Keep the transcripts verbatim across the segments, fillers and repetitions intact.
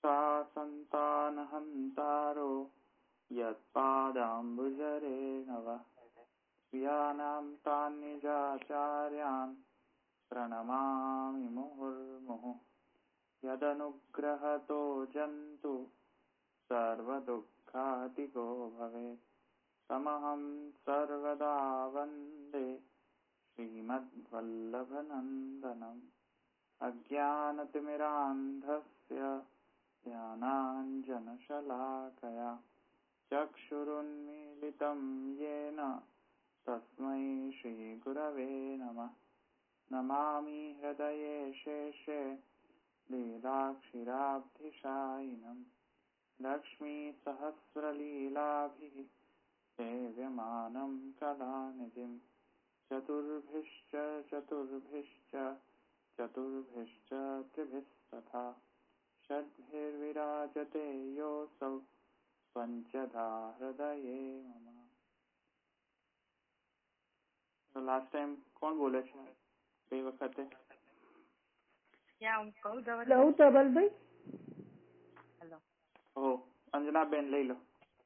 संतानहन्तारो यत्पादाम्बुजरेणव स्वीयानां तान्निजाचार्यान् प्रणमामि मुहुर्मुहुः। यदनुग्रहतो जन्तु सर्वदुःखातिगो भवेत् तमहं सर्वदा वन्दे श्रीमद्वल्लभनन्दनम्। अज्ञानतिमिरान्धस्य ज्ञानाञ्जनशलाकया चक्षुरुन्मीलितं येन तस्मै श्रीगुरवे नमः। नमामि हृदये शेषे लीलाक्षिराब्धिशायिनं लक्ष्मीसहस्रलीलाभिः सेव्यमानं कलानिधिं। चतुर्भिश्च चतुर्भिश्च चतुर्भिश्च त्रिभिस्तथा षड्भिर्विराजते योऽसौ पञ्चधा हृदये मम। लास्ट टाइम कौन बोले છે એ વખતે? क्या હું કહું ધવલ? લઉં ધવલભાઈ? હેલો. ઓ અંજનાબેન લઈ લો.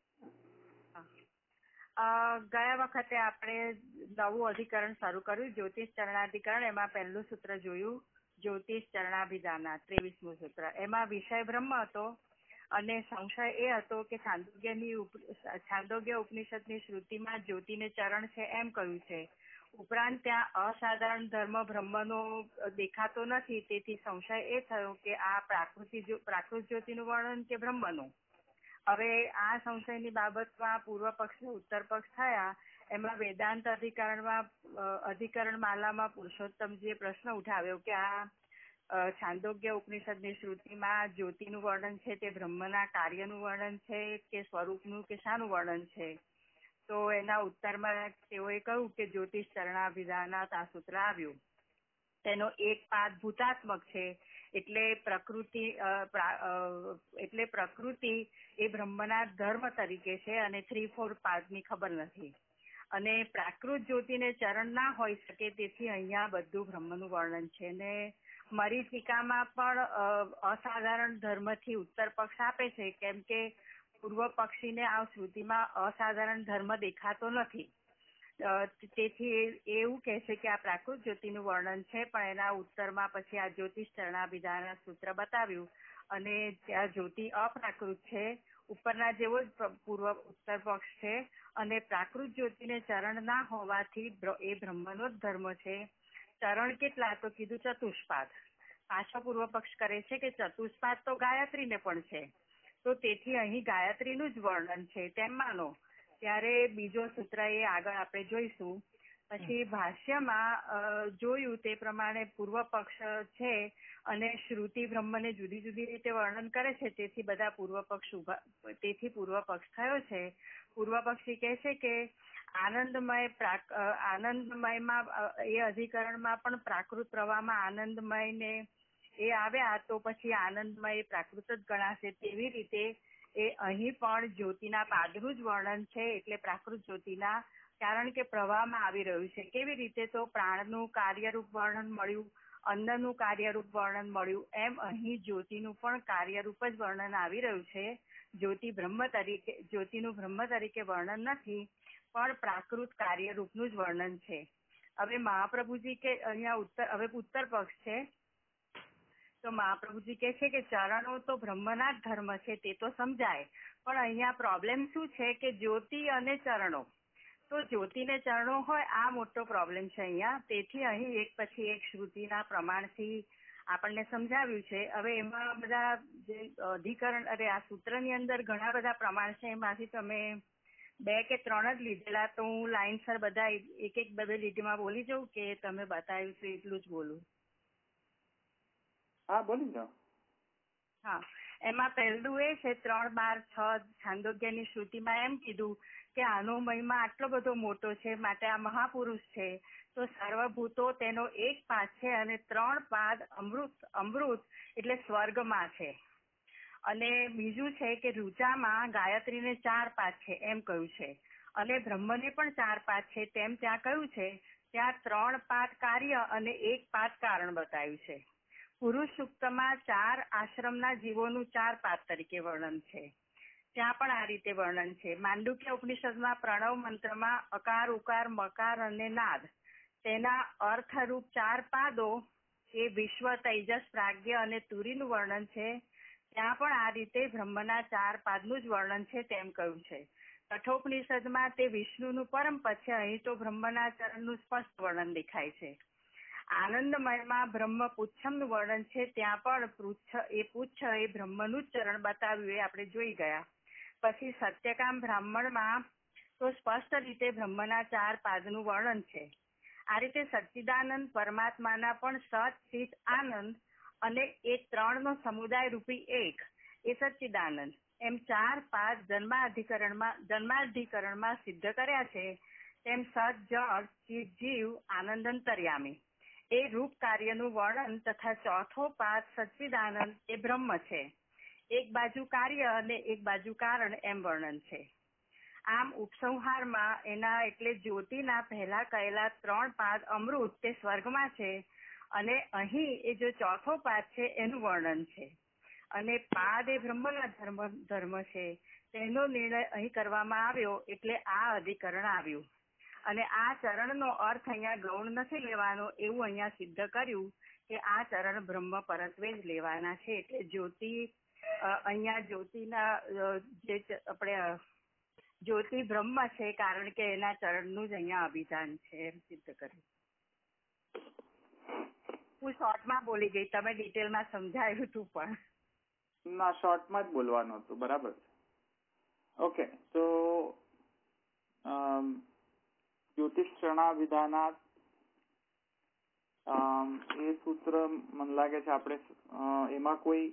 ગયા વખતે આપણે નવું અધિકરણ શરૂ કર્યું, જ્યોતિષ ચરણાધિકરણ. એમાં પહેલું સૂત્ર જોયું, જ્યોતિષ ચરણાભિધાના, ત્રેવીસમું સૂત્ર. એમાં વિષય બ્રહ્મ હતો અને સંશય એ હતો કે છાંદોગ્યની છાંદોગ્ય ઉપનિષદની શ્રુતિમાં જ્યોતિને ચરણ છે એમ કહ્યું છે. ઉપરાંત ત્યાં અસાધારણ ધર્મ બ્રહ્મનો દેખાતો નથી. તેથી સંશય એ થયો કે આ પ્રાકૃતિ પ્રાકૃત જ્યોતિનું વર્ણન કે બ્રહ્મનું. હવે આ સંશયની બાબતમાં પૂર્વ પક્ષ ને ઉત્તર પક્ષ થયા. એમાં વેદાંત અધિકરણમાં અધિકરણ માલામાં પુરુષોત્તમજીએ પ્રશ્ન ઉઠાવ્યો કે આ છાંદોગ્ય ઉપનિષદની શ્રુતિમાં જ્યોતિનું વર્ણન છે તે બ્રહ્મના કાર્યનું વર્ણન છે કે સ્વરૂપનું કે શાનું વર્ણન છે? તો એના ઉત્તરમાં તેઓએ કહ્યું કે જ્યોતિષ ચરણાભિધાનાત આ સૂત્ર આવ્યું. તેનો એક પાદ ભૂતાત્મક છે, એટલે પ્રકૃતિ એટલે પ્રકૃતિ એ બ્રહ્મના ધર્મ તરીકે છે અને થ્રી ફોર પાદની ખબર નથી. અને પ્રાકૃત જ્યોતિને ચરણ ના હોઈ શકે, તેથી અહીંયા બધું બ્રહ્મનું વર્ણન છે. ને મારી ટીકામાં પણ અસાધારણ ધર્મથી ઉત્તર પક્ષ આપે છે, કેમ કે પૂર્વ પક્ષીને આ શ્રુતિમાં અસાધારણ ધર્મ દેખાતો નથી. તેથી એવું કહે છે કે આ પ્રાકૃત જ્યોતિનું વર્ણન છે. પણ એના ઉત્તરમાં પછી આ જ્યોતિષ ચરણાભિધાના સૂત્ર બતાવ્યું અને ત્યાં જ્યોતિ અપ્રાકૃત છે, ઉપરના જેવો જ પૂર્વ ઉત્તર પક્ષ છે. અને પ્રાકૃત જ્યોતિને ચરણ ના હોવાથી એ બ્રહ્મનો જ ધર્મ છે. ચરણ કેટલા? તો કીધું ચતુષ્પાદ. પાછો પૂર્વ પક્ષ કરે છે કે ચતુષ્પાદ તો ગાયત્રીને પણ છે, તો તેથી અહીં ગાયત્રીનું જ વર્ણન છે તેમ માનો. ત્યારે બીજો સૂત્ર એ આગળ આપણે જોઈશું. પછી ભાષ્યમાં જોયું તે પ્રમાણે પૂર્વ પક્ષ છે અને શ્રુતિ બ્રહ્મને જુદી જુદી રીતે વર્ણન કરે છે, તેથી બધા પૂર્વ પક્ષ ઉભા તેથી પૂર્વ પક્ષ થયો છે. પૂર્વ પક્ષી કહે છે કે આનંદમય પ્રાક આનંદમયમાં એ અધિકરણમાં પણ પ્રાકૃત પ્રવાહમાં આનંદમયને એ આવ્યા તો પછી આનંદમય પ્રાકૃત જ ગણાશે. તેવી રીતે એ અહીં પણ જ્યોતિના પાદનું જ વર્ણન છે, એટલે પ્રાકૃત જ્યોતિના, કારણ કે પ્રવાહમાં આવી રહ્યું છે. કેવી રીતે? તો પ્રાણનું કાર્યરૂપ વર્ણન મળ્યું, અન્નનું કાર્યરૂપ વર્ણન મળ્યું, એમ અહીં જ્યોતિનું પણ કાર્યરૂપ જ વર્ણન આવી રહ્યું છે. જ્યોતિ બ્રહ્મ તરીકે જ્યોતિનું બ્રહ્મ તરીકે વર્ણન નથી, પણ પ્રાકૃત કાર્યરૂપનું જ વર્ણન છે. હવે મહાપ્રભુજી કે અહીંયા ઉત્તર હવે ઉત્તર પક્ષ છે, તો મહાપ્રભુજી કહે છે કે ચરણો તો બ્રહ્મના જ ધર્મ છે, તે તો સમજાય. પણ અહીંયા પ્રોબ્લેમ શું છે કે જ્યોતિ અને ચરણો, તો જ્યોતિને ચરણો હોય આ મોટો પ્રોબ્લેમ છે અહીંયા. તેથી અહીં એક પછી એક શ્રુતિના પ્રમાણથી આપણને સમજાવ્યું છે. હવે એમાં બધા જે અધિકરણ અરે આ સૂત્રની અંદર ઘણા બધા પ્રમાણ છે, એમાંથી તમે બે કે ત્રણ જ લીધેલા, તો હું લાઈનસર બધા એક એક બે બે લીટીમાં બોલી જાઉં કે તમે બતાવ્યું છે એટલું જ બોલું? હા, બોલી જાઓ. હા, એમાં પહેલું એ છે ત્રણ બાર છ છાંદોગ્યની શ્રુતિમાં એમ કીધું કે આનો મહિમા આટલો બધો મોટો છે, માટે આ મહાપુરુષ છે. તો સર્વભૂતો તેનો એક પાદ છે અને ત્રણ પાદ અમૃત અમૃત એટલે સ્વર્ગમાં છે. અને બીજું છે કે ઋચામાં ગાયત્રીને ચાર પાદ છે એમ કહ્યું છે, અને બ્રહ્મને પણ ચાર પાદ છે તેમ ત્યાં કહ્યું છે. ત્યાં ત્રણ પાદ કાર્ય અને એક પાદ કારણ બતાવ્યું છે. પુરુષ સૂક્તમાં ચાર આશ્રમના જીવોનું ચાર પાદ તરીકે વર્ણન છે. ત્યાં પણ આ રીતે વર્ણન છે. માંડુક્ય ઉપનિષદમાં પ્રણવ મંત્રમાં અકાર, ઉકાર, મકાર અને નાદ તેના અર્થરૂપ ચાર પાદો એ વિશ્વ, તૈજસ, પ્રાગ્ય અને તુરીનું વર્ણન છે. ત્યાં પણ આ રીતે બ્રહ્મના ચાર પાદનું જ વર્ણન છે તેમ કહ્યું છે. કઠોપનિષદમાં તે વિષ્ણુનું પરમ પદ છે. અહીં તો બ્રહ્મના ચરણનું સ્પષ્ટ વર્ણન દેખાય છે. આનંદમયમાં બ્રહ્મ પુચ્છમનું વર્ણન છે. ત્યાં પણ પુચ્છ એ પુચ્છ એ બ્રહ્મનું જ ચરણ બતાવ્યું એ આપણે જોઈ ગયા. પછી સત્યકામ બ્રાહ્મણમાં તો સ્પષ્ટ રીતે બ્રહ્મના ચાર પાદનું વર્ણન છે. આ રીતે સચ્ચિદાનંદ પરમાત્માના પણ સત, ચિત, આનંદ અને એ ત્રણનો સમુદાય રૂપી એક એ સચ્ચિદાનંદ એમ ચાર પાદ જન્માધિકરણમાં જન્માધિકરણમાં સિદ્ધ કર્યા છે. તેમ સત, જળ, ચિત, જીવ, આનંદ, અંતર્યામી એ રૂપ કાર્યનું વર્ણન તથા ચોથો પાદ સચ્ચિદાનંદ એ બ્રહ્મ છે. એક બાજુ કાર્ય અને એક બાજુ કારણ એમ વર્ણન છે. આમ ઉપસંહારમાં એના એટલે જ્યોતિના પહેલા કહેલા ત્રણ પાદ અમૃત તે સ્વર્ગમાં છે અને અહીં એ જો ચોથો પાદ છે એનું વર્ણન છે. અને પાદ એ બ્રહ્મના ધર્મ ધર્મ છે તેનો નિર્ણય અહીં કરવામાં આવ્યો એટલે આ અધિકરણ આવ્યું. અને આ ચરણનો અર્થ અહીંયા ગૌણ નથી લેવાનો એવું અહીંયા સિદ્ધ કર્યું કે આ ચરણ બ્રહ્મ પરત્વે જ લેવાના છે. એટલે જ્યોતિ અહીંયા જ્યોતિના જે આપણે જ્યોતિ બ્રહ્મ છે કારણ કે એના ચરણનું જ અહીંયા અભિધાન છે એમ સિદ્ધ કર્યું. હું શોર્ટમાં બોલી ગઈ, તમે ડિટેલમાં સમજાયું હતું પણ ના, શોર્ટમાં જ બોલવાનું હતું. બરાબર છે. ઓકે, તો જ્યોતિષ ચરણાવિધાનાત એ સૂત્ર મને લાગે છે આપણે એમાં કોઈ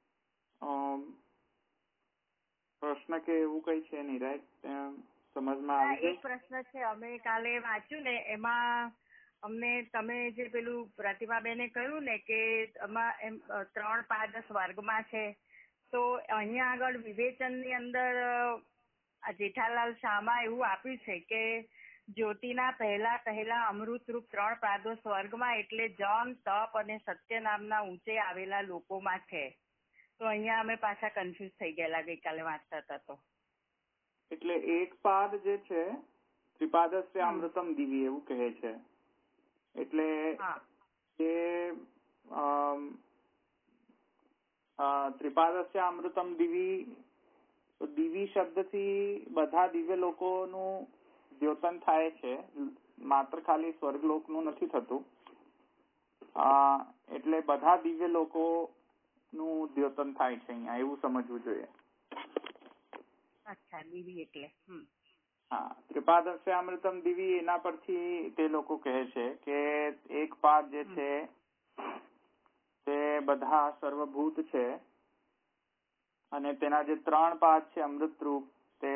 પ્રશ્ન કે એવું કઈ છે નહીં, રાઈટ? સમજમાં આવી ગયું? એક પ્રશ્ન છે. અમે કાલે વાંચ્યું ને એમાં અમને તમે જે પેલું પ્રતિભાબેને કહ્યું ને કે એમાં એમ ત્રણ પાદ સ્વર્ગમાં છે, તો અહીંયા આગળ વિવેચનની અંદર જેઠાલાલ શાહમાં એવું આપ્યું છે કે જ્યોતિના પહેલા પહેલા અમૃતરૂપ ત્રણ પાદો સ્વર્ગમાં એટલે જમ, તપ અને સત્ય નામના ઊંચે આવેલા લોકોમાં છે. તો અહીંયા અમે પાછા કન્ફ્યુઝ થઈ ગયેલા ગઈકાલે વાંચતા હતા. તો એટલે એક પાદ જે છે ત્રિપાદસ્ય અમૃતમ દિવી એવું કહે છે. એટલે એ ત્રિપાદસ્ય અમૃતમ દિવી, દિવી શબ્દથી બધા દિવ્ય લોકોનું દ્યોતન થાય છે, માત્ર ખાલી સ્વર્ગલોકનું નથી થતું. એટલે બધા દિવ્ય લોકોનું દ્યોતન થાય છે અહીંયા, એવું સમજવું જોઈએ. અચ્છા, દિવી એટલે હા, ત્રિપાદસ્ય અમૃતમ દિવી, એના પરથી તે લોકો કહે છે કે એક પાદ જે છે તે બધા સર્વભૂત છે અને તેના જે ત્રણ પાદ છે અમૃતરૂપ તે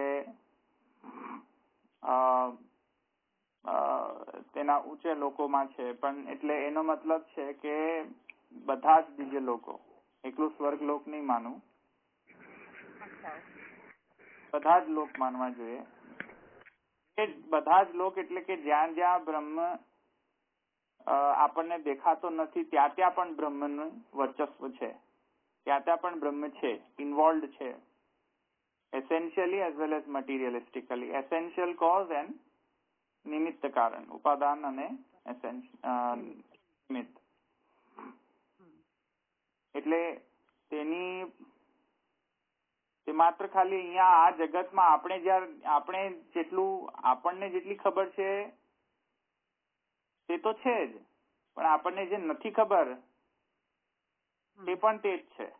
તેના ઊંચે લોકોમાં છે. પણ એટલે એનો મતલબ છે કે બધા જ દિવ્ય લોકો, એકલું સ્વર્ગલોક નહીં માનવું, બધા જ લોક માનવા જોઈએ. બધા જ લોક એટલે કે જ્યાં જ્યાં બ્રહ્મ આપણને દેખાતો નથી ત્યાં ત્યાં પણ બ્રહ્મનું વર્ચસ્વ છે, ત્યાં ત્યાં પણ બ્રહ્મ છે, ઇન્વોલ્વ છે, essentially as well as materialistically. Essential cause and નિમિત્ત કારણ, ઉપાદાન અને નિમિત્ત. એટલે તેની તે માત્ર ખાલી અહીંયા આ જગતમાં આપણે જયારે આપણે જેટલું આપણને જેટલી ખબર છે તે તો છે જ, પણ આપણને જે નથી ખબર તે પણ તે જ છે.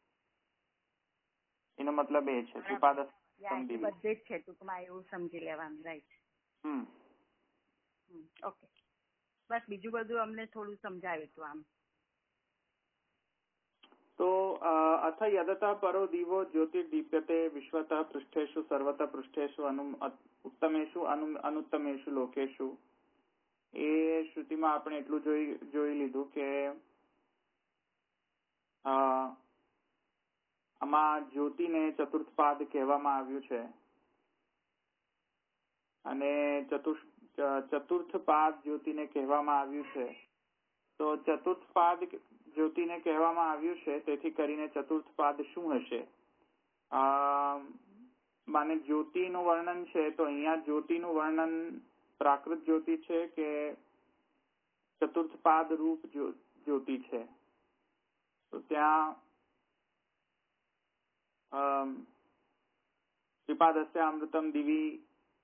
એનો મતલબ એ છે ત્રિપાદ બધે જ છે ટૂંકમાં, એવું સમજી લેવાનું. રાઈટ. હમ ઓકે, બસ બીજું બધું અમને થોડું સમજાવ્યું હતું આમ. તો અથ યદતઃ પરો દીવો જ્યોતિર્દીપ્યતે વિશ્વતઃ પૃષ્ઠેષુ સર્વતઃ પૃષ્ઠેષુ ઉત્તમેષુ અનુત્તમેષુ લોકેષુ. એ શ્રુતિમાં આપણે એટલું જોઈ જોઈ લીધું કે આમાં જ્યોતિને ચતુર્થ પાદ કહેવામાં આવ્યું છે અને ચતુર્થ ચતુર્થ પાદ જ્યોતિને કહેવામાં આવ્યું છે. તો ચતુર્થ પાદ જ્યોતિને કહેવામાં આવ્યું છે, તેથી કરીને ચતુર્થ પાદ શું હશે? માને જ્યોતિનું વર્ણન છે તો અહીંયા જ્યોતિનું વર્ણન પ્રાકૃત જ્યોતિ છે કે ચતુર્થ પાદ રૂપ જ્યોતિ છે? તો ત્યાં ત્રિપાદસ્ય અમૃતમ દિવી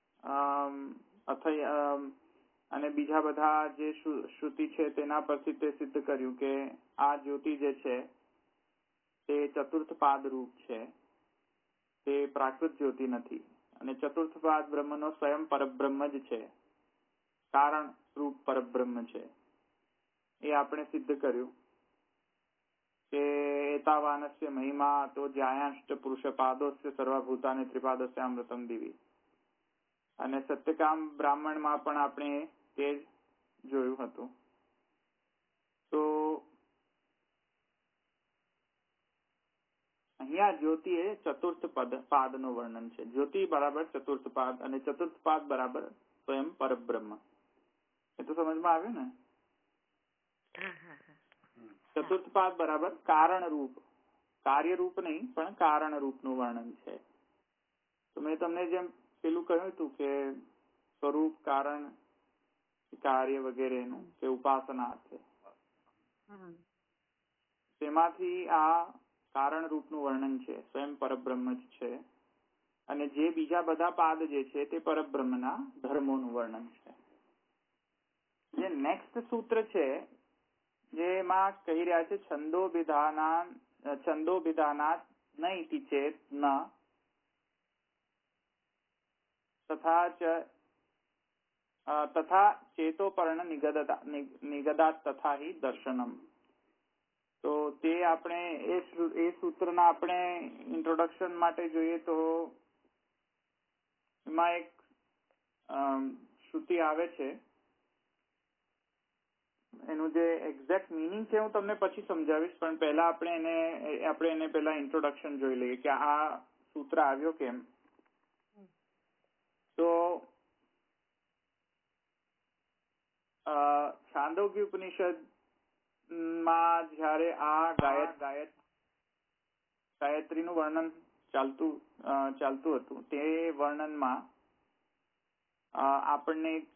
અથય અને બીજા બધા જે શ્રુતિ છે તેના પરથી તે સિદ્ધ કર્યું કે આ જ્યોતિ જે છે તે ચતુર્થ પાદ રૂપ છે, તે પ્રાકૃત જ્યોતિ નથી. અને ચતુર્થ પાદ બ્રહ્મનો સ્વયં પરબ્રહ્મ જ છે, કારણ રૂપ પરબ્રહ્મ છે. એ આપણે સિદ્ધ કર્યું કે એતાવાનસ્ય મહિમા તો જ્યાયાંશ્ચ પુરુષ પાદોસ્ય સર્વભૂતાને ત્રિપાદસ્ય અમૃતમ દિવી. અને સત્યકામ બ્રાહ્મણમાં પણ આપણે તે જોયું હતું. તો અહીંયા જ્યોતિ એ ચતુર્થ પદ પાદનું વર્ણન છે. જ્યોતિ બરાબર ચતુર્થ પાદ અને ચતુર્થ પાદ બરાબર સ્વયં પરબ્રહ્મ. એ તો સમજમાં આવ્યું ને? ચતુર્થ પાદ બરાબર કારણ રૂપ, કાર્ય રૂપ નહીં પણ કારણ રૂપનું વર્ણન છે. તો મેં તમને જેમ પેલું કહ્યું હતું કે સ્વરૂપ, કારણ, કાર્ય વગેરેનું કે ઉપાસના છે, તેમાંથી આ કારણ રૂપનું વર્ણન છે, સ્વયં પરબ્રહ્મ જ છે. અને જે બીજા બધા પાદ જે છે તે પરબ્રહ્મના ધર્મોનું વર્ણન છે. જે નેક્સ્ટ સૂત્ર છે જેમાં કહી રહ્યા છે છંદો વિધાના છંદો વિધાનાત ન ઇતિ ચેત ન તથા ચ તથા ચેતોપર્ણ નિગદતા નિગદાત તથા હિ દર્શનમ. તો તે આપણે એ સૂત્રના આપણે ઇન્ટ્રોડક્શન માટે જોઈએ તો એમાં એક શ્રુતિ આવે છે, એનું જે એક્ઝેક્ટ મિનિંગ છે હું તમને પછી સમજાવીશ, પણ પહેલા આપણે એને આપણે એને પહેલા ઇન્ટ્રોડક્શન જોઈ લઈએ કે આ સૂત્ર આવ્યો કેમ. તો છાંદોગ્ય ઉપનિષદ માં જયારે આ ગાયત ગાયત ગાયત્રીનું વર્ણન ચાલતું ચાલતું હતું તે વર્ણનમાં આપણને એક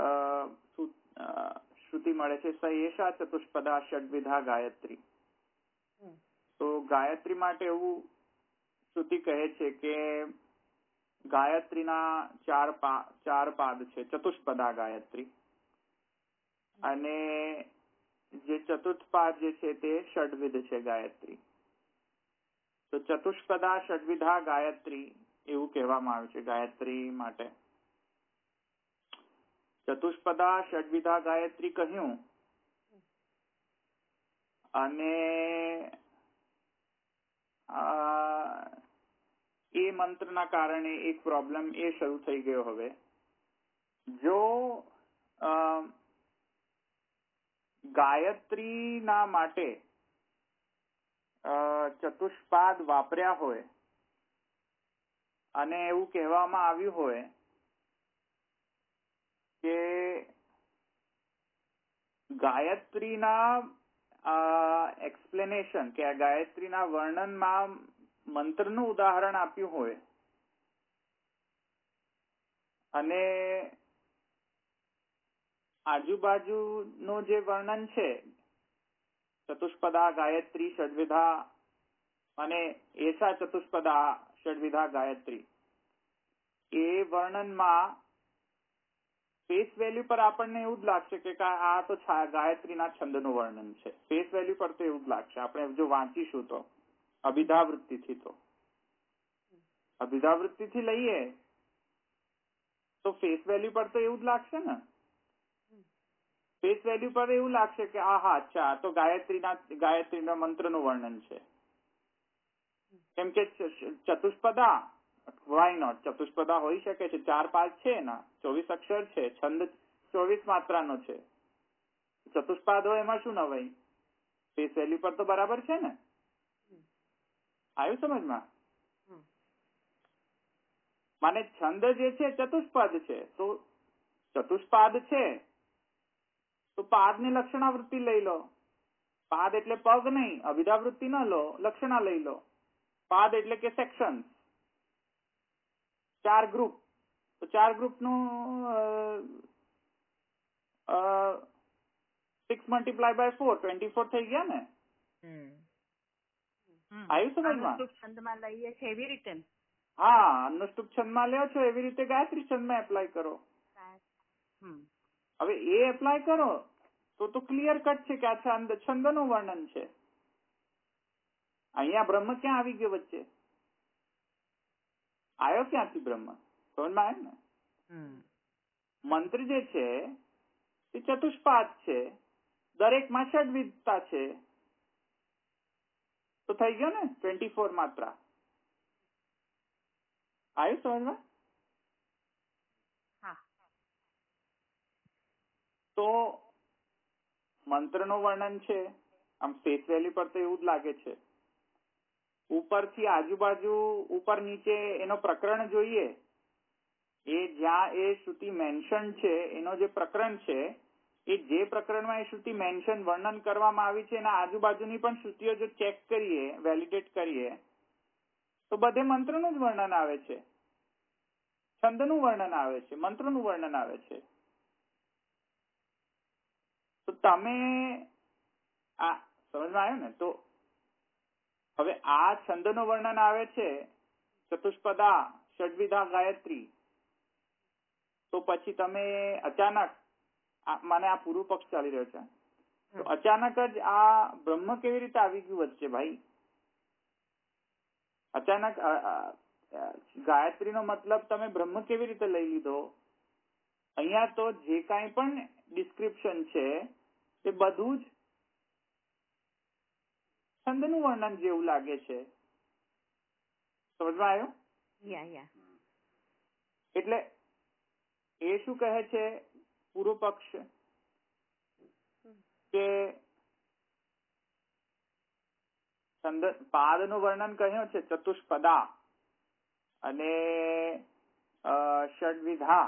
શ્રુતિ મળે છે, સ એષા ચતુષ્પદા ષડવિધા ગાયત્રી. તો ગાયત્રી માટે એવું શ્રુતિ કહે છે કે ગાયત્રીના ચાર ચાર પાદ છે, ચતુષ્પદા ગાયત્રી. અને જે ચતુર્થ પાદ જે છે તે ષડવિધ છે ગાયત્રી. તો ચતુષ્પદા ષડવિધા ગાયત્રી એવું કહેવામાં આવે છે ગાયત્રી માટે. ચતુષ્પદા ષડવિધા ગાયત્રી કહ્યું અને એ મંત્રના કારણે એક પ્રોબ્લેમ એ શરૂ થઈ ગયો. હવે જો ગાયત્રીના માટે ચતુષ્પાદ વાપર્યા હોય અને એવું કહેવામાં આવ્યું હોય કે ગાયત્રીના એક્સપ્લેનેશન કે ગાયત્રીના વર્ણનમાં મંત્રનું ઉદાહરણ આપ્યું હોય અને આજુબાજુનું જે વર્ણન છે ચતુષ્પદા ગાયત્રી ષડવિધા અને એસા ચતુષ્પદા ષડવિધા ગાયત્રી, એ વર્ણનમાં ફેસ વેલ્યુ પર આપણને એવું જ લાગશે કે આ તો ગાયત્રીના છંદનું વર્ણન છે. ફેસ વેલ્યુ પર તો એવું જ લાગશે. આપણે જો વાંચીશું તો અભિધાવૃત્તિથી તો અભિધાવૃત્તિથી લઈએ તો ફેસ વેલ્યુ પર તો એવું જ લાગશે ને. ફેસ વેલ્યુ પર એવું લાગશે કે આ હા અચ્છા તો ગાયત્રીના ગાયત્રીના મંત્રનું વર્ણન છે. કેમ કે ચતુષ્પદા વાય નોટ, ચતુષ્પદા હોઈ શકે છે, ચાર પાંચ છે ને, ચોવીસ અક્ષર છે, છંદ ચોવીસ માત્રાનો છે. ચતુષ્પાદ હોય એમાં શું નવાઈ? ફેસ વેલ્યુ પર તો બરાબર છે ને. આવ્યું સમજમાં? માને છંદ જે છે ચતુષ્પાદ છે, તો ચતુષ્પાદ છે તો પાદની લક્ષણાવૃત્તિ લઈ લો. પાદ એટલે પગ નહીં, અભિધાવૃત્તિ ન લો, લક્ષણા લઈ લો. પાદ એટલે કે સેક્શન, ચાર ગ્રુપ. તો ચાર ગ્રુપ નું six multiply by four twenty four થઈ ગયા ને. આવ્યું સમજમાં? છંદમાં લઈએ છે એવી રીતે. હા, અનુષ્ટુપ છંદમાં લ્યો છો એવી રીતે ગાયત્રી છંદમાં એપ્લાય કરો. હવે એ એપ્લાય કરો તો તો ક્લિયર કટ છે કે આ છંદ છંદનું વર્ણન છે. અહીંયા બ્રહ્મ ક્યાં આવી ગયો વચ્ચે? આવ્યો ક્યાંથી બ્રહ્મ? સમજમાં આવ્યું ને? મંત્ર જે છે એ ચતુષ્પાદ છે, દરેકમાં ષડવિધતા છે. તો થઈ ગયો ને ટ્વેન્ટી ફોર માત્રા. આવ્યું સમજમાં? તો મંત્રનું વર્ણન છે. આમ ફેસ વેલ્યુ પર તો એવું જ લાગે છે. ઉપરથી આજુબાજુ ઉપર નીચે એનો પ્રકરણ જોઈએ, એ જ્યાં એ શ્રુતિ મેન્શન છે એનો જે પ્રકરણ છે એ જે પ્રકરણમાં એ શ્રુતિ મેન્શન વર્ણન કરવામાં આવી છે એના આજુબાજુની પણ શ્રુતિઓ જો ચેક કરીએ, વેલિડેટ કરીએ, તો બધે મંત્રનું જ વર્ણન આવે છે, છંદનું વર્ણન આવે છે, મંત્રનું વર્ણન આવે છે. તો તમે આ સમજમાં આવ્યું ને? તો હવે આ છંદનું વર્ણન આવે છે ચતુષ્પદા ષડવિધા ગાયત્રી. તો પછી તમે અચાનક મને આ પૂર્વ પક્ષ ચાલી રહ્યો છે, તો અચાનક જ આ બ્રહ્મ કેવી રીતે આવી ગયું વચ્ચે ભાઈ? અચાનક ગાયત્રીનો મતલબ તમે બ્રહ્મ કેવી રીતે લઈ લીધો? અહીંયા તો જે કાંઈ પણ ડિસ્ક્રિપ્શન છે એ બધું જ છંદનું વર્ણન જેવું લાગે છે. સમજમાં આવ્યું? યા યા. એટલે એ શું કહે છે પૂર્વ પક્ષ કે છંદ પાદનું વર્ણન કહ્યું છે ચતુષ્પદા અને ષડવિધા.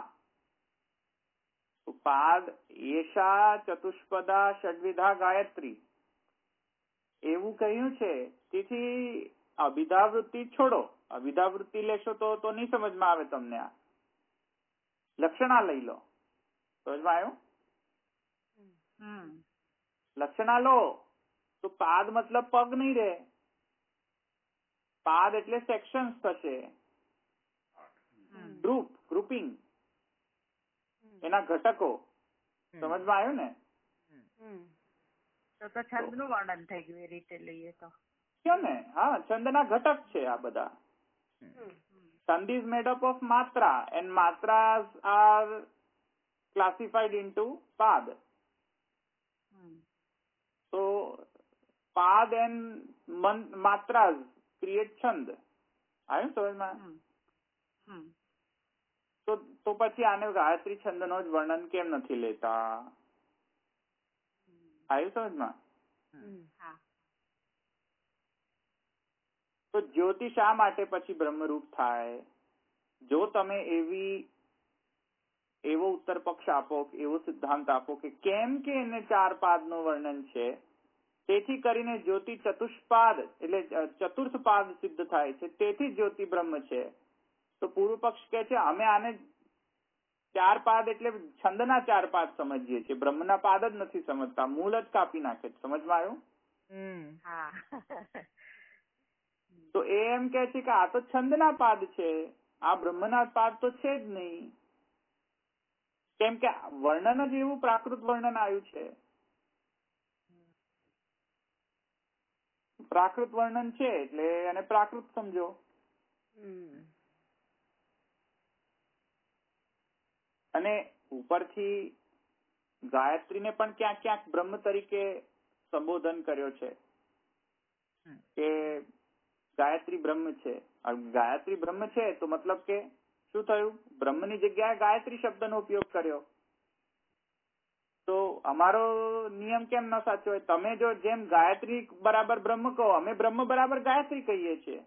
પાદ એશા ચતુષ્પદા ષડવિધા ગાયત્રી એવું કહ્યું છે. તેથી અભિધાવૃત્તિ છોડો, અભિધાવૃત્તિ લેશો તો તો નહીં સમજમાં આવે તમને. આ લક્ષણા લઈ લો. સમજમાં આવ્યું? લક્ષણા લો તો પાદ મતલબ પગ નહીં રહે. પાદ એટલે સેક્શન થશે, ગ્રુપ, ગ્રુપિંગ, એના ઘટકો. સમજમાં આવ્યું ને? તો તો છંદનું વર્ણન થઈ ગયું એ રીતે લઈએ તો. ક્યાં ને? હા, છંદના ઘટક છે આ બધા. છંદ is made up of matra and matras are classified into pad. So pad and matras create છંદ. આવ્યું સમજમાં? તો તો પછી આને ગાયત્રી છંદનો જ વર્ણન કેમ નથી લેતા? આવ્યું સમજમાં? તો જ્યોતિ શા માટે પછી બ્રહ્મરૂપ થાય? જો તમે એવી એવો ઉત્તર પક્ષ આપો, એવો સિદ્ધાંત આપો કે કેમ કે એને ચાર પાદનું વર્ણન છે, તેથી કરીને જ્યોતિ ચતુષ્પાદ એટલે ચતુર્થ પાદ સિદ્ધ થાય છે, તેથી જ્યોતિ બ્રહ્મ છે. તો પૂર્વ પક્ષ કે છે અમે આને ચાર પાદ એટલે છંદના ચાર પાદ સમજીએ છીએ, બ્રહ્મના પાદ જ નથી સમજતા, મૂળ જ કાપી નાખે. સમજમાં આવ્યું? તો એ એમ કે છે કે આ તો છંદના પાદ છે, આ બ્રહ્મના પાદ તો છે જ નહીં. કેમ કે વર્ણન જ એવું પ્રાકૃત વર્ણન આવ્યું છે. પ્રાકૃત વર્ણન છે એટલે એને પ્રાકૃત સમજો. અને ઉપરથી ગાયત્રીને પણ ક્યાંક ક્યાંક બ્રહ્મ તરીકે સંબોધન કર્યો છે કે ગાયત્રી બ્રહ્મ છે. ગાયત્રી બ્રહ્મ છે તો મતલબ કે શું થયું? બ્રહ્મની જગ્યાએ ગાયત્રી શબ્દનો ઉપયોગ કર્યો. તો અમારો નિયમ કેમ ન સાચો હોય? તમે જો જેમ ગાયત્રી બરાબર બ્રહ્મ કહો, અમે બ્રહ્મ બરાબર ગાયત્રી કહીએ છીએ.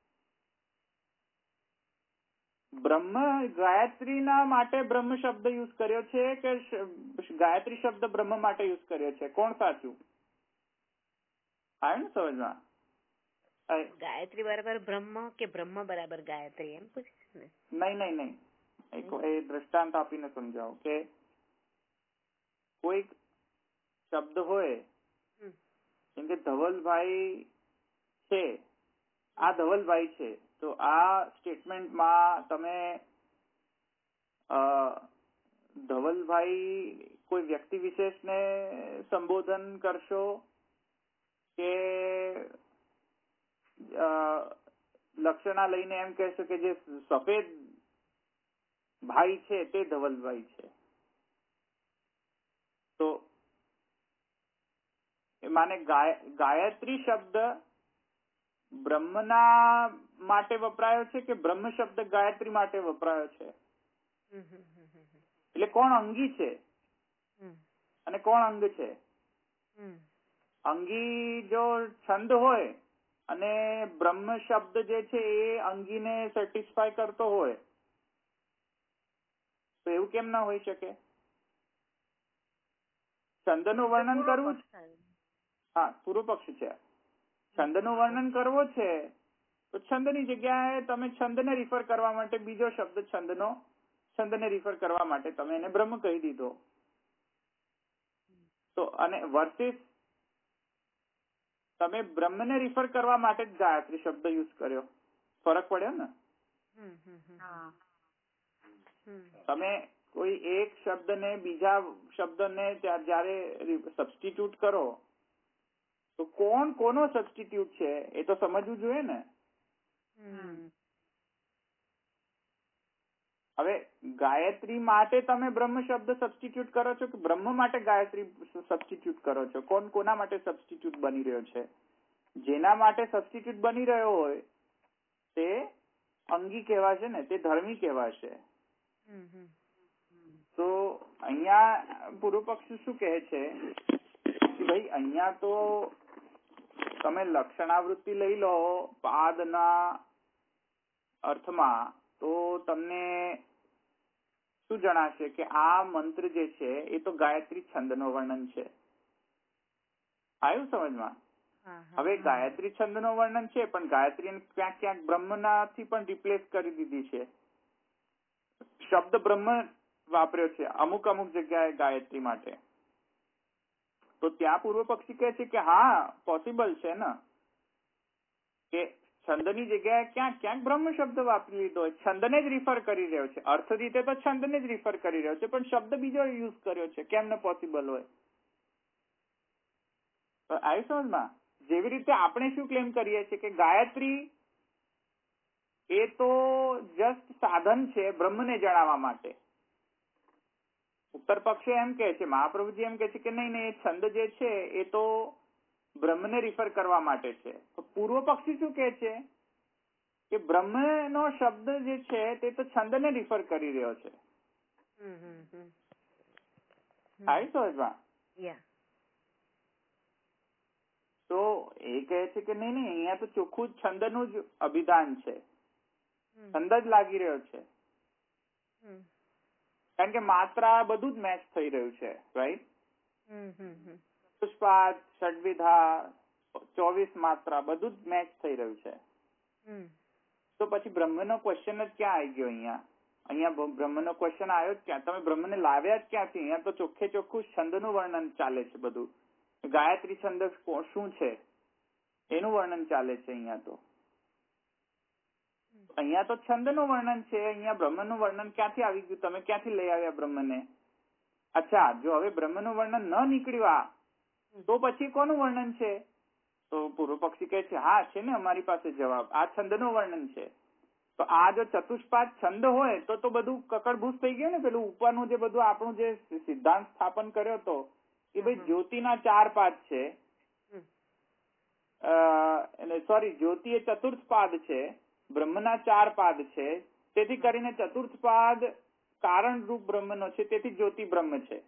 બ્રહ્મ ગાયત્રીના માટે બ્રહ્મ શબ્દ યુઝ કર્યો છે કે ગાયત્રી શબ્દ બ્રહ્મ માટે યુઝ કર્યો છે? કોણ સાચું? આવ્યું ને સમજમાં? ગાયત્રી બરાબર બ્રહ્મ કે બ્રહ્મ બરાબર ગાયત્રી એમ પૂછે ને? નહીં નહીં નહીં એક એ દ્રષ્ટાંત આપીને સમજાવો કે કોઈ શબ્દ હોય જેમ કે ધવલભાઈ છે, આ ધવલભાઈ છે, તો આ સ્ટેટમેન્ટમાં તમે ધવલભાઈ કોઈ વ્યક્તિ વિશેષને સંબોધન કરશો કે લક્ષણા લઈને એમ કહેશો કે જે સફેદ ભાઈ છે તે ધવલભાઈ છે? તો માને ગાયત્રી શબ્દ બ્રહ્મના માટે વપરાયો છે કે બ્રહ્મ શબ્દ ગાયત્રી માટે વપરાયો છે? એટલે કોણ અંગી છે અને કોણ અંગ છે? અંગી જો છંદ હોય અને બ્રહ્મ શબ્દ જે છે એ અંગીને સેટિસ્ફાય કરતો હોય તો એવું કેમ ના હોઈ શકે? છંદનું વર્ણન કરવું છે, હા પૂર્વ પક્ષ છે. છંદનું વર્ણન કરવો છે તો છંદની જગ્યાએ તમે છંદને રિફર કરવા માટે બીજો શબ્દ છંદનો છંદને રિફર કરવા માટે તમે એને બ્રહ્મ કહી દીધો. તો અને વર્સિસ તમે બ્રહ્મને રિફર કરવા માટે જ ગાયત્રી શબ્દ યુઝ કર્યો. ફરક પડ્યો ને? તમે કોઈ એક શબ્દને બીજા શબ્દને જયારે સબસ્ટિટ્યુટ કરો તો કોણ કોનો સબસ્ટિટ્યુટ છે એ તો સમજવું જોઈએ ને. હવે ગાયત્રી માટે તમે બ્રહ્મ શબ્દ સબસ્ટિટ્યુટ કરો છો કે બ્રહ્મ માટે ગાયત્રી સબસ્ટિટ્યુટ કરો છો? કોણ કોના માટે સબસ્ટિટ્યુટ બની રહ્યો છે? જેના માટે સબસ્ટિટ્યુટ બની રહ્યો હોય તે અંગી કહેવાશે ને, તે ધર્મી કહેવાશે. તો અહીંયા પૂર્વ પક્ષ શું કહે છે કે ભાઈ અહીંયા તો તમે લક્ષણાવૃત્તિ લઈ લો પાદના અર્થમાં તો તમને શું જણાશે કે આ મંત્ર જે છે એ તો ગાયત્રી છંદનો વર્ણન છે. આવ્યું સમજમાં? હવે ગાયત્રી છંદનો વર્ણન છે પણ ગાયત્રી ક્યાંક ક્યાંક બ્રહ્મનાથી પણ રિપ્લેસ કરી દીધી છે. શબ્દ બ્રહ્મ વાપર્યો છે અમુક અમુક જગ્યાએ ગાયત્રી માટે. તો ત્યાં પૂર્વ પક્ષી કહે છે કે હા પોસિબલ છે ને કે છંદની જગ્યાએ ક્યાંક ક્યાંક બ્રહ્મ શબ્દ વાપરી લીધો હોય, છંદને જ રિફર કરી રહ્યો છે. અર્થ રીતે તો છંદને જ રિફર કરી રહ્યો છે પણ શબ્દ બીજો યુઝ કર્યો છે. કેમ ન પોસિબલ હોય? તો આવી સમજમાં? જેવી રીતે આપણે શું ક્લેમ કરીએ છીએ કે ગાયત્રી એ તો જસ્ટ સાધન છે બ્રહ્મને જણાવવા માટે. ઉત્તર પક્ષે એમ કે છે, મહાપ્રભુજી એમ કે છે કે નહીં નહીં એ છંદ જે છે એ તો બ્રહ્મને રિફર કરવા માટે છે. તો પૂર્વ પક્ષી શું કે છે કે બ્રહ્મનો શબ્દ જે છે તે તો છંદને રિફર કરી રહ્યો છે. આવી સમજમાં? તો એ કહે છે કે નહીં નહીં અહીંયા તો ચોખ્ખું છંદનું જ અભિધાન છે, છંદ જ લાગી રહ્યો છે. કારણ કે માત્રા બધું જ મેચ થઈ રહ્યું છે. રાઈટ? પુષ્પાદ, ષડવિધા, ચોવીસ માત્રા બધું જ મેચ થઈ રહ્યું છે. તો પછી બ્રહ્મનો ક્વેશ્ચન જ ક્યાં આવી ગયો? અહીંયા અહીંયા બ્રહ્મનો ક્વેશ્ચન આવ્યો જ ક્યાં? તમે બ્રહ્મને લાવ્યા જ ક્યાંથી? અહીંયા તો ચોખ્ખે ચોખ્ખું છંદનું વર્ણન ચાલે છે. બધું ગાયત્રી છંદ શું છે એનું વર્ણન ચાલે છે અહીંયા તો. અહીંયા તો છંદનું વર્ણન છે, અહીંયા બ્રહ્મનું વર્ણન ક્યાંથી આવી ગયું? તમે ક્યાંથી લઈ આવ્યા બ્રહ્મને? અચ્છા, જો હવે બ્રહ્મનું વર્ણન ન નીકળ્યું તો પછી કોનું વર્ણન છે? તો પૂર્વ પક્ષી કહે છે હા છે ને અમારી પાસે જવાબ, આ છંદનું વર્ણન છે. તો આ જો ચતુષ્પાદ છંદ હોય તો તો બધું કકડભૂસ થઈ ગયું ને. પેલું ઉપરનું જે બધું આપણું જે સિદ્ધાંત સ્થાપન કર્યો હતો કે ભાઈ જ્યોતિના ચાર પાદ છે, સોરી જ્યોતિ એ ચતુર્થ પાદ છે, બ્રહ્મના ચાર પાદ છે, તેથી કરીને ચતુર્થ પાદ કારણ રૂપ બ્રહ્મનો છે, તેથી જ્યોતિ બ્રહ્મ છે.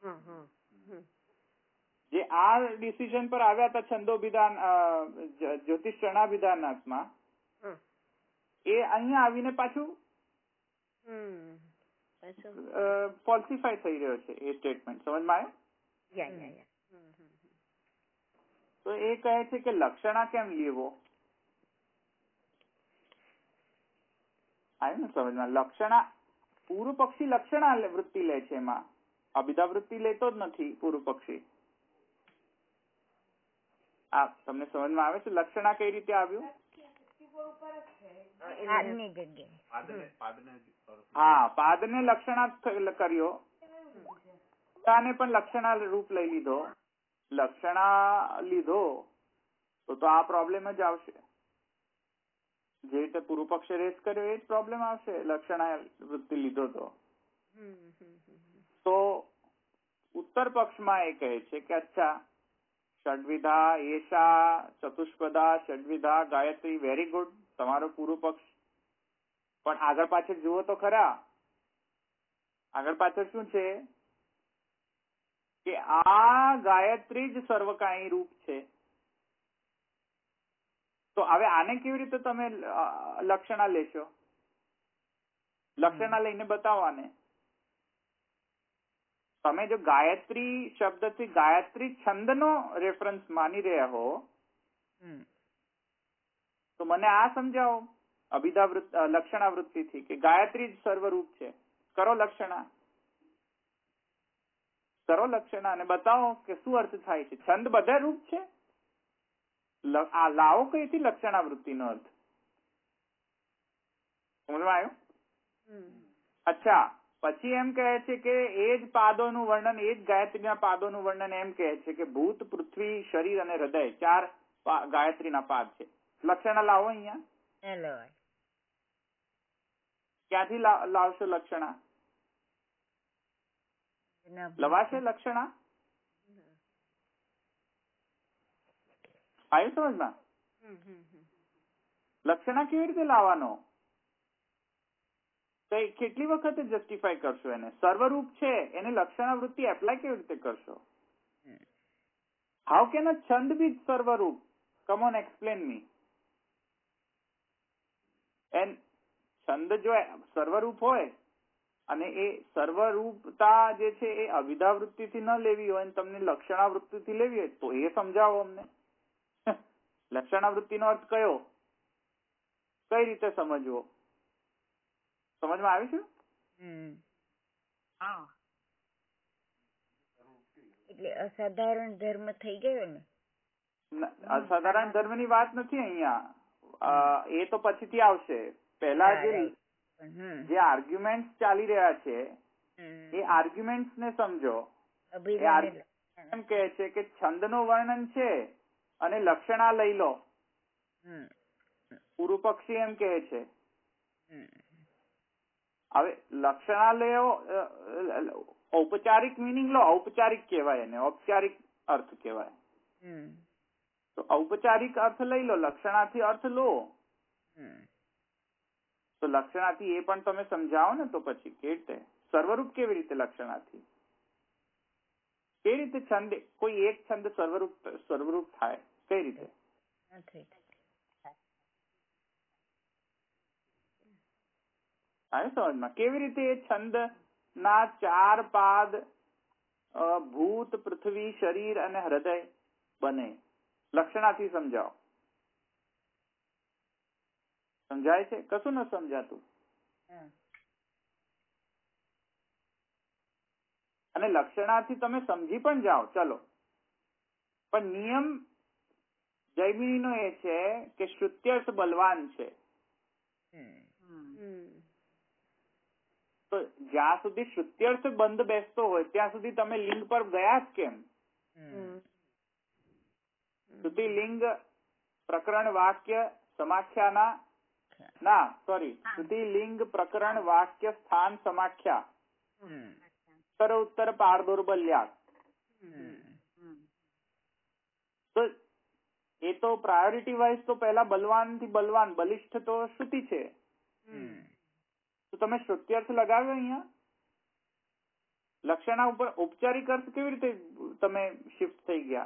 જે આ ડિસિઝન પર આવ્યા હતા છંદોભિધાન જ્યોતિષ ચરણાભિધાનાથમાં, એ અહીંયા આવીને પાછું ફોલ્સિફાય થઈ રહ્યો છે એ સ્ટેટમેન્ટ. સમજમાં આવ્યું? તો એ કહે છે કે લક્ષણા કેમ લેવો? આવ્યું ને સમજમાં? લક્ષણા, પૂર્વ પક્ષી લક્ષણા વૃત્તિ લે છે, એમાં અભિધા વૃત્તિ લેતો જ નથી પૂર્વ પક્ષી. આ તમને સમજમાં આવે છે? લક્ષણા કઈ રીતે આવ્યું? હા, પાદને લક્ષણા કર્યો, તાને પણ લક્ષણા રૂપ લઈ લીધો. લક્ષણા લીધો તો તો આ પ્રોબ્લેમ જ આવશે. જે રીતે પૂર્વ પક્ષે રેસ કર્યો એ જ પ્રોબ્લેમ આવશે. લક્ષણા વૃત્તિ લીધો તો તો ઉત્તર પક્ષમાં એ કહે છે કે અચ્છા, ષડવિધા એશા ચતુષ્પદા ષડવિધા ગાયત્રી, વેરી ગુડ, તમારો પૂર્વ પક્ષ. પણ આગળ પાછળ જુઓ તો ખરા, આગળ પાછળ શું છે કે આ ગાયત્રી જ સર્વકાય રૂપ છે. તો હવે આને કેવી રીતે તમે લક્ષણા લેશો? લક્ષણા લઈને બતાવવાને. તમે જો ગાયત્રી શબ્દથી ગાયત્રી છંદનો રેફરન્સ માની રહ્યા હો તો મને આ સમજાવો અભિધા લક્ષણા વૃત્તિથી કે ગાયત્રી જ સર્વરૂપ છે. કરો લક્ષણા, કરો લક્ષણા અને બતાવો કે શું અર્થ થાય છે. છંદ બધા રૂપ છે. આ લાવો કઈથી લક્ષણા વૃત્તિનો અર્થ? સમજમાં આવ્યું? અચ્છા, પછી એમ કહે છે કે એ જ પાદોનું વર્ણન, એ જ ગાયત્રીના પાદોનું વર્ણન એમ કહે છે કે ભૂત, પૃથ્વી, શરીર અને હૃદય ચાર ગાયત્રીના પાદ છે. લક્ષણા લાવો અહીંયા. ક્યાંથી લાવશો લક્ષણા? લવાશે લક્ષણા? આવ્યું સમજમાં? લક્ષણા કેવી રીતે લાવવાનો? કેટલી વખતે જસ્ટિફાય કરશો એને? સર્વરૂપ છે એને લક્ષણા વૃત્તિ એપ્લાય કેવી રીતે કરશો? હાઉ કેન અ છંદ બી સર્વરૂપ? Come on, explain me. And છંદ જો સર્વરૂપ હોય અને એ સર્વરૂપતા જે છે એ અવિધા વૃત્તિથી ન લેવી હોય અને તમને લક્ષણા વૃત્તિથી લેવી હોય તો એ સમજાવો અમને. લક્ષણા વૃત્તિનો અર્થ કયો? કઈ રીતે સમજવો? સમજમાં આવી છે? એટલે અસાધારણ ધર્મ થઈ ગયો ને? અસાધારણ ધર્મ ની વાત નથી અહીંયા. એ તો પછીથી આવશે. પહેલા જે જે આર્ગ્યુમેન્ટ ચાલી રહ્યા છે એ આર્ગ્યુમેન્ટ ને સમજો. એમ કહે છે કે છંદ નું વર્ણન છે અને લક્ષણા લઈ લો. પૂર્વ પક્ષી એમ કહે છે. હવે લક્ષણા લેવો, ઔપચારિક મિનિંગ લો. ઔપચારિક કહેવાય એને, ઔપચારિક અર્થ કહેવાય. તો ઔપચારિક અર્થ લઈ લો, લક્ષણાથી અર્થ લો. તો લક્ષણાથી એ પણ તમે સમજાવો ને. તો પછી કેવી રીતે સર્વરૂપ? કેવી રીતે લક્ષણાથી? કઈ રીતે છંદ, કોઈ એક છંદ સર્વરૂપ સર્વરૂપ થાય? કઈ રીતે? આવ્યું સમજમાં? કેવી રીતે એ છંદ ના ચાર પાદ ભૂત, પૃથ્વી, શરીર અને હૃદય બને? લક્ષણાથી સમજાવો. સમજાય છે? કશું ન સમજાતું. અને લક્ષણાથી તમે સમજી પણ જાઓ, ચલો. પણ નિયમ જૈમિનીનો એ છે કે શ્રુત્યર્થ બલવાન છે. તો જ્યાં સુધી શ્રુત્યર્થ બંધ બેસતો હોય ત્યાં સુધી તમે લિંગ પર ગયા જ કેમ? શ્રુતિ લિંગ પ્રકરણ વાક્ય સમાખ્યાના ના સોરી શ્રુતિ લિંગ પ્રકરણ વાક્ય સ્થાન સમાખ્યા ઉત્તર ઉત્તર પાર દુર્બલ્યા. તો એ તો પ્રાયોરિટી વાઇઝ તો પહેલા બલવાન થી બલવાન, બલિષ્ઠ તો શ્રુતિ છે. તો તમે શ્રુત્યર્થ લગાવ્યો અહીંયા. લક્ષણા ઉપર ઔપચારિક અર્થ કેવી રીતે તમે શિફ્ટ થઈ ગયા?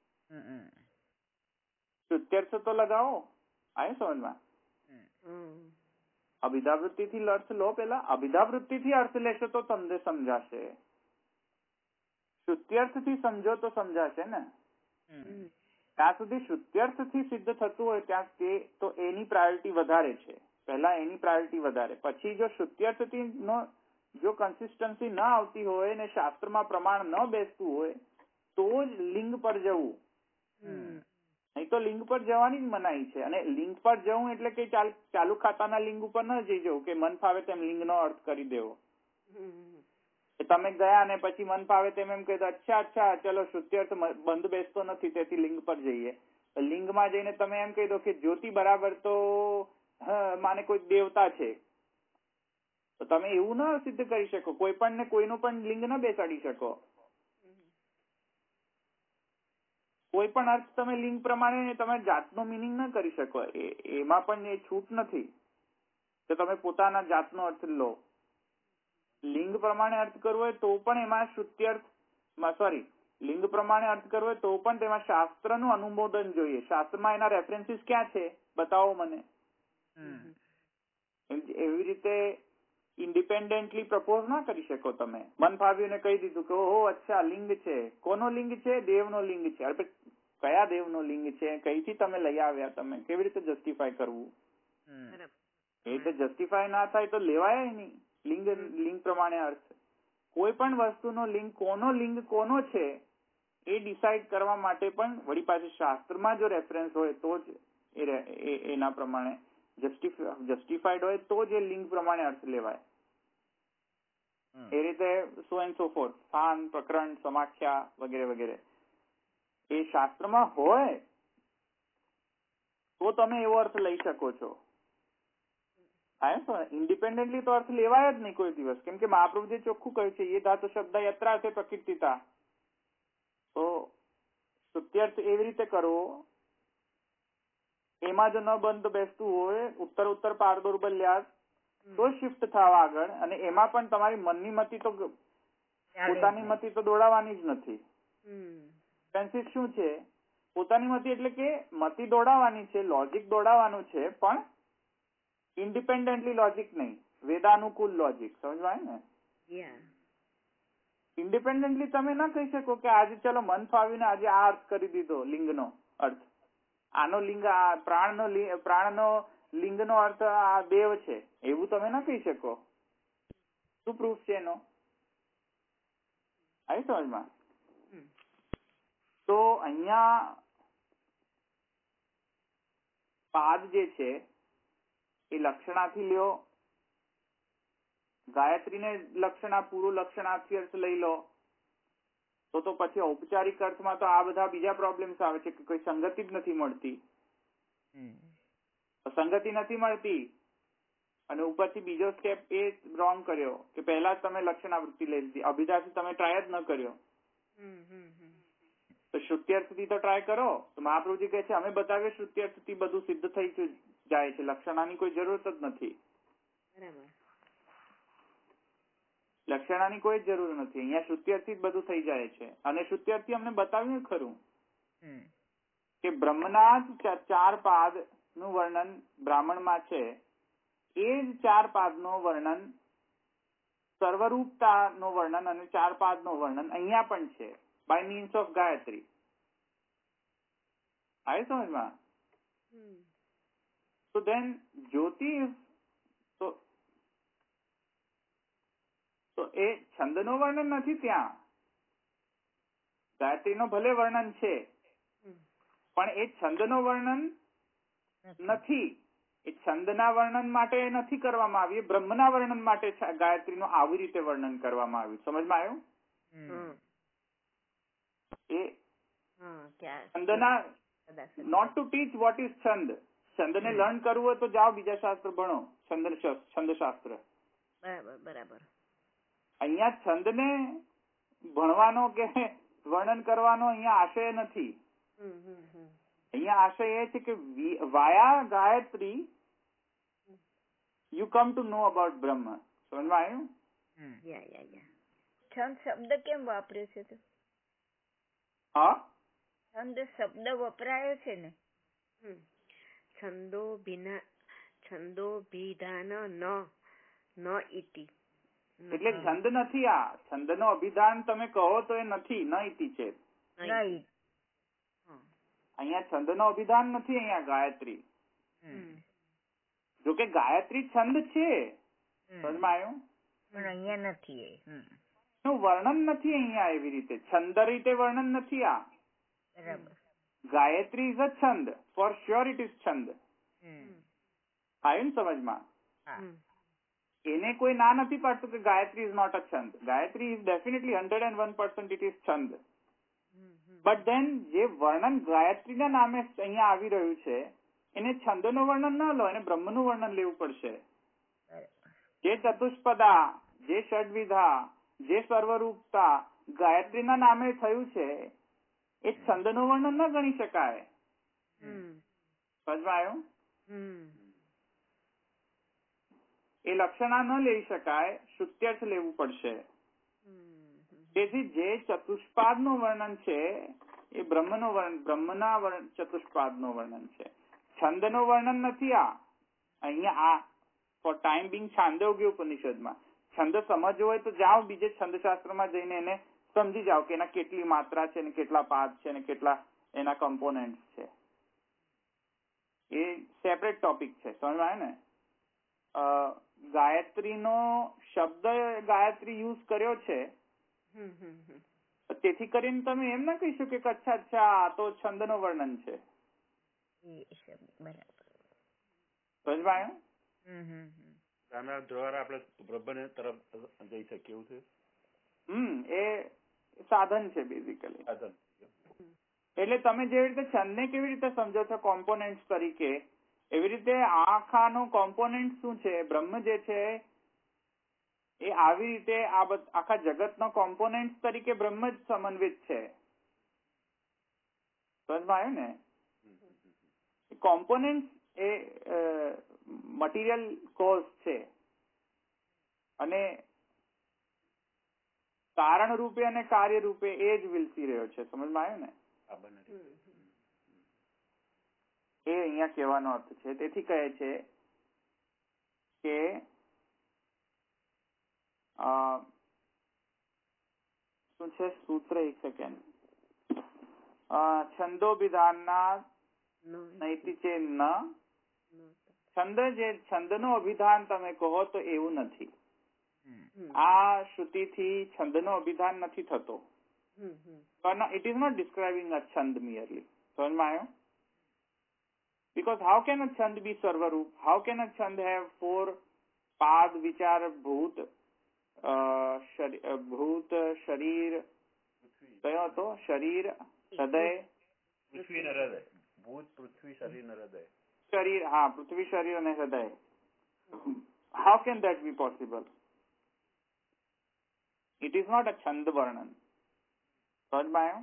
શ્રુત્યર્થ તો લગાવો. આવ્યું સમજમાં? અભિધાવૃત્તિ થી અર્થ લો. પેલા અભિધાવૃત્તિ થી અર્થ લેશો તો તમને સમજાશે. શ્રુત્યર્થ થી સમજો તો સમજાશે ને. ત્યાં સુધી શ્રુત્યર્થ થી સિદ્ધ થતું હોય ત્યાં તે તો એની પ્રાયોરિટી વધારે છે. પહેલા એની પ્રાયોરિટી વધારે, પછી જો શ્રુત્યર્થ થી નો જો કન્સિસ્ટન્સી ન આવતી હોય ને શાસ્ત્રમાં પ્રમાણ ન બેસતું હોય તો જ લિંગ પર જવું. નહીં તો લિંગ પર જવાની જ મનાઈ છે. અને લિંગ પર જવું એટલે કે ચાલુ ખાતાના લિંગ ઉપર ન જઈ જવું કે મન ફાવે તેમ લિંગનો અર્થ કરી દેવો. તમે ગયા ને પછી મન ફાવે તેમ એમ કહ્યું અચ્છા અચ્છા ચલો શ્રુત્યર્થ બંધ બેસતો નથી તેથી લિંગ પર જઈએ. લિંગમાં જઈને તમે એમ કહી દો કે જ્યોતિ બરાબર તો માને કોઈ દેવતા છે, તો તમે એવું ના સિદ્ધ કરી શકો. કોઈ પણ ને કોઈનું પણ લિંગ ન બેસાડી શકો. કોઈ પણ અર્થ તમે લિંગ પ્રમાણે તમે જાતનો મિનિંગ ન કરી શકો. એમાં પણ એ છૂટ નથી કે તમે પોતાના જાતનો અર્થ લો. લિંગ પ્રમાણે અર્થ કરવો હોય તો પણ એમાં શ્રુત્યર્થ સોરી લિંગ પ્રમાણે અર્થ કરવો હોય તો પણ તેમાં શાસ્ત્રનું અનુમોદન જોઈએ. શાસ્ત્રમાં એના રેફરન્સીસ ક્યાં છે બતાવો મને. એવી રીતે ઇન્ડિપેન્ડન્ટલી પ્રપોઝ ના કરી શકો તમે. મન ફાવ્યું ને કહી દીધું કે ઓહો અચ્છા લિંગ છે. કોનો લિંગ છે? દેવનો લિંગ છે. અરે કયા દેવનો લિંગ છે? કઈથી તમે લઈ આવ્યા? તમે કેવી રીતે જસ્ટિફાય કરવું? એ રીતે જસ્ટિફાય ના થાય તો લેવાય નહીં. લિંગ લિંગ પ્રમાણે અર્થ. કોઈ પણ વસ્તુનો લિંગ કોનો લિંગ કોનો છે એ ડિસાઇડ કરવા માટે પણ વળી પાછી શાસ્ત્રમાં જો રેફરન્સ હોય તો જ એના પ્રમાણે જસ્ટિફાઈડ હોય તો જ એ લિંગ પ્રમાણે અર્થ લેવાય. એ રીતે સો એન્ડ સો ફોર્થ સ્થાન, પ્રકરણ, સમાખ્યા વગેરે વગેરે એ શાસ્ત્રમાં હોય તો તમે એવો અર્થ લઈ શકો છો. ઇન્ડિપેન્ડન્ટલી તો અર્થ લેવાય જ નહીં કોઈ દિવસ. કેમ કે મહાપ્રભુજી ચોખ્ખું કહ્યું છે એ ધાતુ શબ્દ યત્રા છે પ્રકીર્તિતા. તો શ્રુત્યર્થ એવી રીતે કરવો એમાં જો ન બંધ બેસતું હોય ઉત્તર ઉત્તર પારદોર્બલ્યાસ તો શિફ્ટ થવા આગળ. અને એમાં પણ તમારી મનની મતિ તો પોતાની મતિ તો દોડાવવાની જ નથી. સેન્સિસ શું છે? પોતાની મતિ એટલે કે મતિ દોડાવવાની છે, લોજિક દોડાવવાનું છે, પણ ઇન્ડિપેન્ડન્ટલી લોજિક નહીં, વેદાનુકૂળ લોજિક. સમજવાય ને? ઇન્ડિપેન્ડન્ટલી તમે ના કહી શકો કે આજે ચલો મન ફાવીને આજે આ અર્થ કરી દીધો લિંગનો અર્થ. આનો લિંગ આ પ્રાણનો પ્રાણનો લિંગનો અર્થ આ દેવ છે એવું તમે ના કહી શકો. શું પ્રૂફ છે એનો? આવી સમજમાં? તો અહીંયા પાદ જે છે એ લક્ષણાથી લ્યો, ગાયત્રીને લક્ષણા પૂરું લક્ષણાથી અર્થ લઈ લો તો તો પછી ઔપચારિક અર્થમાં તો આ બધા બીજા પ્રોબ્લેમ્સ આવે છે કે કોઈ સંગતિ જ નથી મળતી. સંગતિ નથી મળતી અને ઉપરથી બીજો સ્ટેપ એ રોંગ કર્યો કે પહેલા જ તમે લક્ષણાવૃત્તિ લઈ લીધી, અભિધાથી તમે ટ્રાય જ ન કર્યો. તો શ્રુત્યર્થથી તો ટ્રાય કરો. તો મહાપ્રભુજી કહે છે અમે બતાવીએ શ્રુત્યર્થથી બધું સિદ્ધ થઈ જાય છે, લક્ષણાની કોઈ જરૂરત જ નથી. લક્ષણાની કોઈ જરૂર નથી. અહીંયા શ્રુત્યર્થથી જ બધું થઈ જાય છે. અને શ્રુત્યર્થથી અમને બતાવ્યું ખરું કે બ્રહ્મના જ ચાર પાદ નું વર્ણન બ્રાહ્મણમાં છે. એ જ ચાર પાદ નું વર્ણન સર્વરૂપતા નું વર્ણન અને ચાર પાદ નું વર્ણન અહીંયા પણ છે બાય મીન્સ ઓફ ગાયત્રી. આવી સમજમાં? So then જ્યોતિ તો તો એ છંદનો વર્ણન નથી ત્યાં. ગાયત્રીનો ભલે વર્ણન છે પણ એ છંદનો વર્ણન નથી. એ છંદના વર્ણન માટે નથી કરવામાં આવ્યું, બ્રહ્મના વર્ણન માટે ગાયત્રીનું આવી રીતે વર્ણન કરવામાં આવ્યું. સમજમાં આવ્યું? એ છંદના not to teach what is છંદ. છંદને લર્ન કરવું હોય તો જાઓ બીજા શાસ્ત્ર ભણો, છંદ છંદશાસ્ત્ર. બરાબર બરાબર. અહીંયા છંદને ભણવાનો કે વર્ણન કરવાનો અહીંયા આશય નથી. અહીંયા આશય એ છે કે via Gayatri you come to know about બ્રહ્મ. સમજમાં આવ્યું? છંદ શબ્દ કેમ વાપર્યો છે? તો હા છંદ શબ્દ વપરાયો છે ને. છંદો ભિના છંદો ભિધાન ન ન ઇતિ એટલે છંદ નથી. આ છંદનો અભિધાન તમે કહો તો એ નથી, ન ઇતિ છે. અહીંયા છંદ નો અભિધાન નથી. અહીંયા ગાયત્રી, જો કે ગાયત્રી છંદ છે, સમજમાં આવ્યું, પણ અહીંયા નથી. નું વર્ણન નથી અહીંયા એવી રીતે, છંદ રીતે વર્ણન નથી આ. બરાબર. ગાયત્રી ઇઝ અ છંદ, ફોર શ્યોર ઇટ ઇઝ છંદ. આવ્યું ને સમજમાં? એને કોઈ ના નથી પાડતું કે ગાયત્રી ઇઝ નોટ અ છંદ. Gayatri is definitely hundred and one percent it is છંદ. બટ ધેન જે વર્ણન ગાયત્રીના નામે અહીંયા આવી રહ્યું છે એને છંદનું વર્ણન ન લો, એને બ્રહ્મનું વર્ણન લેવું પડશે. જે ચતુષ્પદા, જે ષડવિધા, જે સર્વરૂપતા ગાયત્રીના નામે થયું છે એ છંદનું વર્ણન ન ગણી શકાય. સમજમાં આવ્યું? એ લક્ષણા ન લઈ શકાય, શ્રુત્યર્થ લેવું પડશે. તેથી જે ચતુષ્પાદ નું વર્ણન છે એ બ્રહ્મનું વર્ણન, બ્રહ્મના ચતુષ્પાદ નું વર્ણન છે, છંદ નું વર્ણન નથી. આ અહીંયા આ ફોર ટાઈમ બિંગ છાંદોગ્ય ઉપનિષદમાં છંદ સમજવો હોય તો જાઓ બીજે છંદશાસ્ત્રમાં જઈને એને સમજી જાઓ કે એના કેટલી માત્રા છે, કેટલા પાદ છે, કેટલા એના કમ્પોનેન્ટ છે. એ સેપરેટ ટોપિક છે, સમજ આવે ને? ગાયત્રીનો શબ્દ ગાયત્રી યુઝ કર્યો છે, તેથી કરીને તમે એમ ના કહી શકો કે અચ્છા અચ્છા આ તો છંદ નું વર્ણન છે. સમજમાં આવ્યું? દ્વારા આપણે બ્રહ્મ તરફ જઈ શકીએ એવું છે. હમ એ સાધન છે બેઝિકલી. સાધન. એટલે તમે જેવી રીતે છંદને કેવી રીતે સમજો છો કોમ્પોનેન્ટ તરીકે, એવી રીતે આખાનો કોમ્પોનેન્ટ શું છે, બ્રહ્મ જે છે એ આવી રીતે આ આખા જગતનો કોમ્પોનેન્ટ તરીકે બ્રહ્મ જ સમન્વિત છે. સમજમાં આવ્યું ને? કોમ્પોનેન્ટ એ મટીરિયલ કોઝ છે અને કારણ રૂપે અને કાર્ય રૂપે એ જ વિલસી રહ્યો છે. સમજમાં આવ્યું ને? એ અહીંયા કહેવાનો અર્થ છે. તેથી કહે છે કે શું છે સૂત્ર, એક સેકન્ડ, છંદોભિધાનના નૈતિ છે ન. છંદ જે છંદનો અભિધાન તમે કહો તો એવું નથી. આ શ્રુતિથી છંદનો અભિધાન નથી થતો. It is not describing a છંદ મિયરલી. સમજમાં આવ્યું? Because how can a chand be sarvaroop? How can a chand have four pad which are bhoot, uh, shari, uh, bhoot, sharir, કયો હતો? શરીર, હૃદય, પૃથ્વી ને હૃદય. ભૂત, પૃથ્વી, શરીર ને હૃદય. શરીર, હા, પૃથ્વી, શરીર અને હૃદય. How can that be possible? It is not a છંદ વર્ણન. સમજમાં આવ્યું?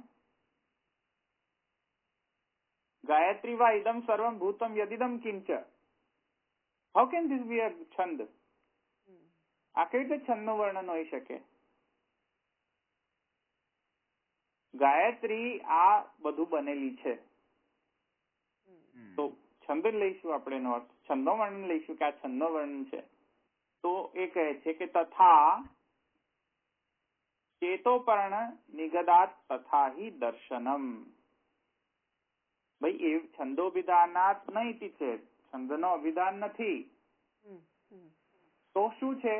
ગાયત્રી વા ઇદમ સર્વમ ભૂતમ યદિદમ કિંચ. How can this be a છંદ? આ કેવી રીતે છંદનું વર્ણન હોઈ શકે? ગાયત્રી આ બધું બનેલી છે તો છંદ લઈશું આપણે એનો અર્થ, છંદનો વર્ણન લઈશું કે આ છંદનો વર્ણન છે. તો એ કહે છે કે તથા ચેતોપર્ણ નિગદાત તથા હિ દર્શનમ. ભાઈ એ છંદોભિધાનાત નહીં છે, છંદનો અભિધાન નથી તો શું છે?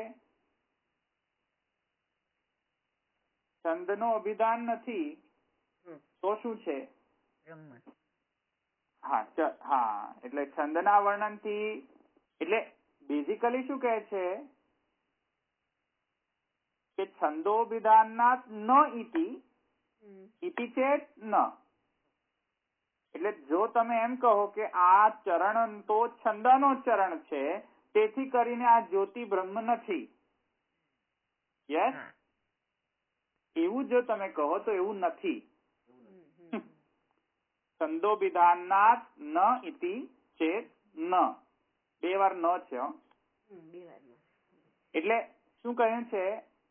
છંદનો અભિધાન નથી તો શું છે? હા હા એટલે છંદના વર્ણન થી, એટલે બેઝિકલી શું કહે છે કે છંદોભિધાનાત ન ઇતિ ઇતિ ચેત ન. એટલે જો તમે એમ કહો કે આ ચરણ તો છંદનો ચરણ છે તેથી કરીને આ જ્યોતિ બ્રહ્મ નથી, યસ, એવું જો તમે કહો તો એવું નથી. છંદોભિધાનાત ન ઇતિ ચેત ન, બે વાર ન છે. એટલે શું કહ્યું છે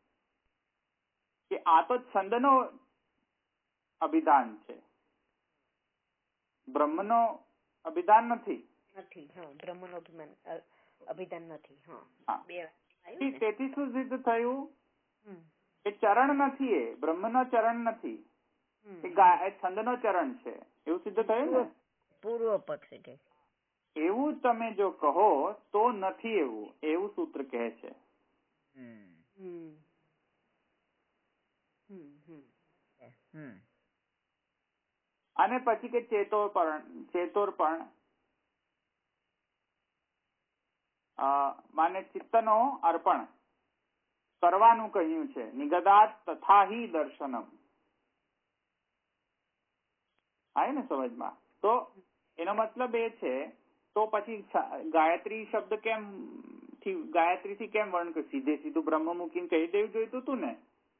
કે આ તો છંદનો અભિધાન છે, બ્રહ્મનો અભિધાન નથી. બ્રહ્મનો અભિધાન નથી. તેથી શું સિદ્ધ થયું કે ચરણ નથી, એ બ્રહ્મનો ચરણ નથી, એ છંદનો ચરણ છે. એવું સિદ્ધ થયું ને? પૂર્વ પક્ષ કે એવું તમે જો કહો તો નથી એવું એવું સૂત્ર કહે છે. અને પછી કે ચેતોપર્ણ ચેતોર્પણ માને ચિત્તનો અર્પણ કરવાનું કહ્યું છે. નિગદાત તથા હિ દર્શનમ. આવે ને સમજમાં? તો એનો મતલબ એ છે તો પછી ગાયત્રી શબ્દ કેમ ગાયત્રી થી કેમ વર્ણ કર્યું? સીધે સીધું બ્રહ્મ મૂકીને કહી દેવું જોઈતું હતું ને.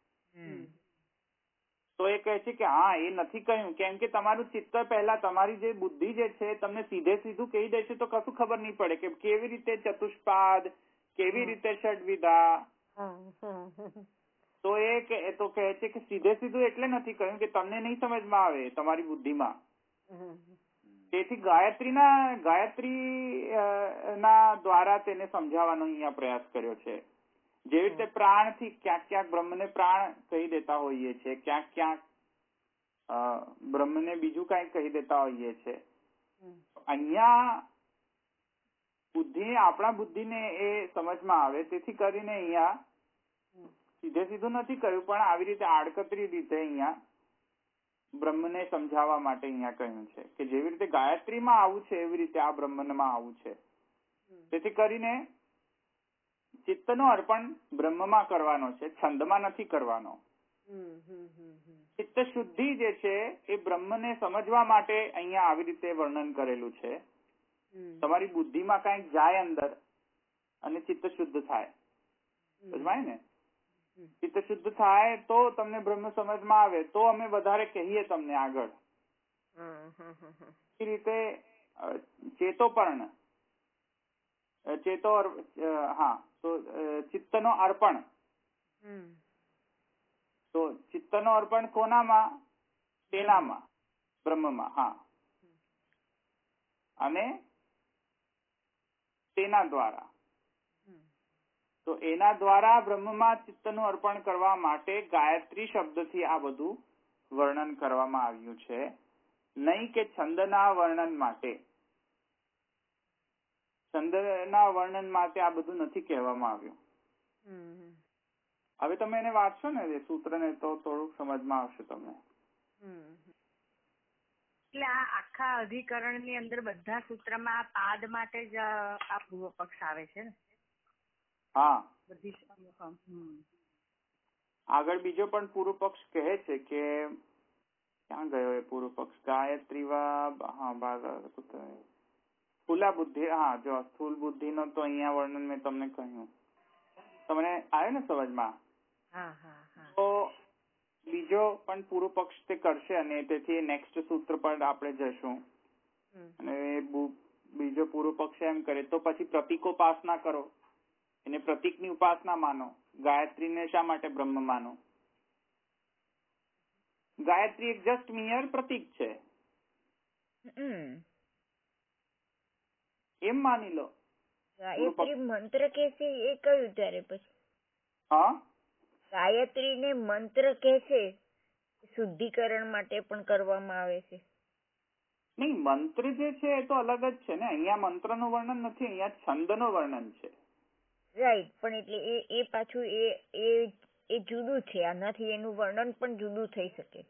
તો એ કહે છે કે હા એ નથી કહ્યું, કેમ કે તમારું ચિત્ત પહેલા તમારી જે બુદ્ધિ જે છે તમને સીધે સીધું કહી દેશે તો કશું ખબર નહીં પડે કે કેવી રીતે ચતુષ્પાદ, કેવી રીતે ષડવિધા. તો એ તો કહે છે કે સીધે સીધું એટલે નથી કહ્યું કે તમને નહીં સમજમાં આવે તમારી બુદ્ધિમાં. તેથી ગાયત્રીના ગાયત્રી ના દ્વારા તેને સમજાવવાનો અહીંયા પ્રયાસ કર્યો છે. જેવી રીતે પ્રાણ થી ક્યાંક ક્યાંક બ્રહ્મને પ્રાણ કહી દેતા હોઈએ છે, ક્યાંક ક્યાંક બ્રહ્મને બીજું કઈ કહી દેતા હોઈએ છે. અહીંયા બુદ્ધિ આપણા બુદ્ધિને એ સમજમાં આવે તેથી કરીને અહીંયા સીધે સીધું નથી કહ્યું, પણ આવી રીતે આડકતરી રીતે અહીંયા બ્રહ્મને સમજાવવા માટે અહીંયા કહ્યું છે કે જેવી રીતે ગાયત્રીમાં આવું છે એવી રીતે આ બ્રહ્મમાં આવું છે. તેથી કરીને ચિત્તનો અર્પણ બ્રહ્મમાં કરવાનો છે, છંદમાં નથી કરવાનો. ચિત્ત શુદ્ધિ જે છે એ બ્રહ્મને સમજવા માટે અહીંયા આવી રીતે વર્ણન કરેલું છે. તમારી બુદ્ધિમાં કઈક જાય અંદર અને ચિત્ત શુદ્ધ થાય. સમજાય ને? ચિત્ત શુદ્ધ થાય તો તમને બ્રહ્મ સમજમાં આવે તો અમે વધારે કહીએ તમને આગળ. એ રીતે ચેતોપર્ણ ચેતો હા તો ચિત્તનો અર્પણ. તો ચિત્તનો અર્પણ કોનામાં? તેનામાં, બ્રહ્મમાં. હા, અને તેના દ્વારા. તો એના દ્વારા બ્રહ્મમાં ચિત્તનું અર્પણ કરવા માટે ગાયત્રી શબ્દથી આ બધું વર્ણન કરવામાં આવ્યું છે, નહીં કે છંદના વર્ણન માટે. છંદના વર્ણન માટે આ બધું નથી કહેવામાં આવ્યું. હવે તમે એને વાંચશો ને એ સૂત્રને તો થોડુંક સમજમાં આવશે તમને. એટલે આ આખા અધિકરણની અંદર બધા સૂત્રમાં આ પાદ માટે જ આ પૂર્વ પક્ષ આવે છે ને? હા. બધી આગળ બીજો પણ પૂર્વ પક્ષ કહે છે કે ક્યાં ગયો એ પૂર્વ પક્ષ? ગાયત્રી વા હા સ્થૂલા બુદ્ધિ. હા જો સ્થૂલ બુદ્ધિ નો તો અહીંયા વર્ણન મેં તમને કહ્યું. તમને આવ્યો ને સમજમાં? તો બીજો પણ પૂર્વ પક્ષ તે કરશે અને તેથી નેક્સ્ટ સૂત્ર પર આપણે જશું. અને બીજો પૂર્વ પક્ષ એમ કરે તો પછી પ્રતિકોપાસના કરો, એને પ્રતિકની ઉપાસના માનો. ગાયત્રીને શા માટે બ્રહ્મ માનો? ગાયત્રી એક જસ્ટ મિયર પ્રતિક છે એમ માની લો. ગાયત્રી મંત્ર કે છે એ કયું ત્યારે પછી? હા, ગાયત્રી ને મંત્ર કે છે શુદ્ધિકરણ માટે પણ કરવામાં આવે છે. નહીં, મંત્ર જે છે એ તો અલગ જ છે ને. અહીંયા મંત્ર નું વર્ણન નથી, અહીંયા છંદ નું વર્ણન છે. રાઈટ, પણ એટલે એ એ પાછું એ એ એ જુદું છે. આનાથી એનું વર્ણન પણ જુદું થઈ શકે.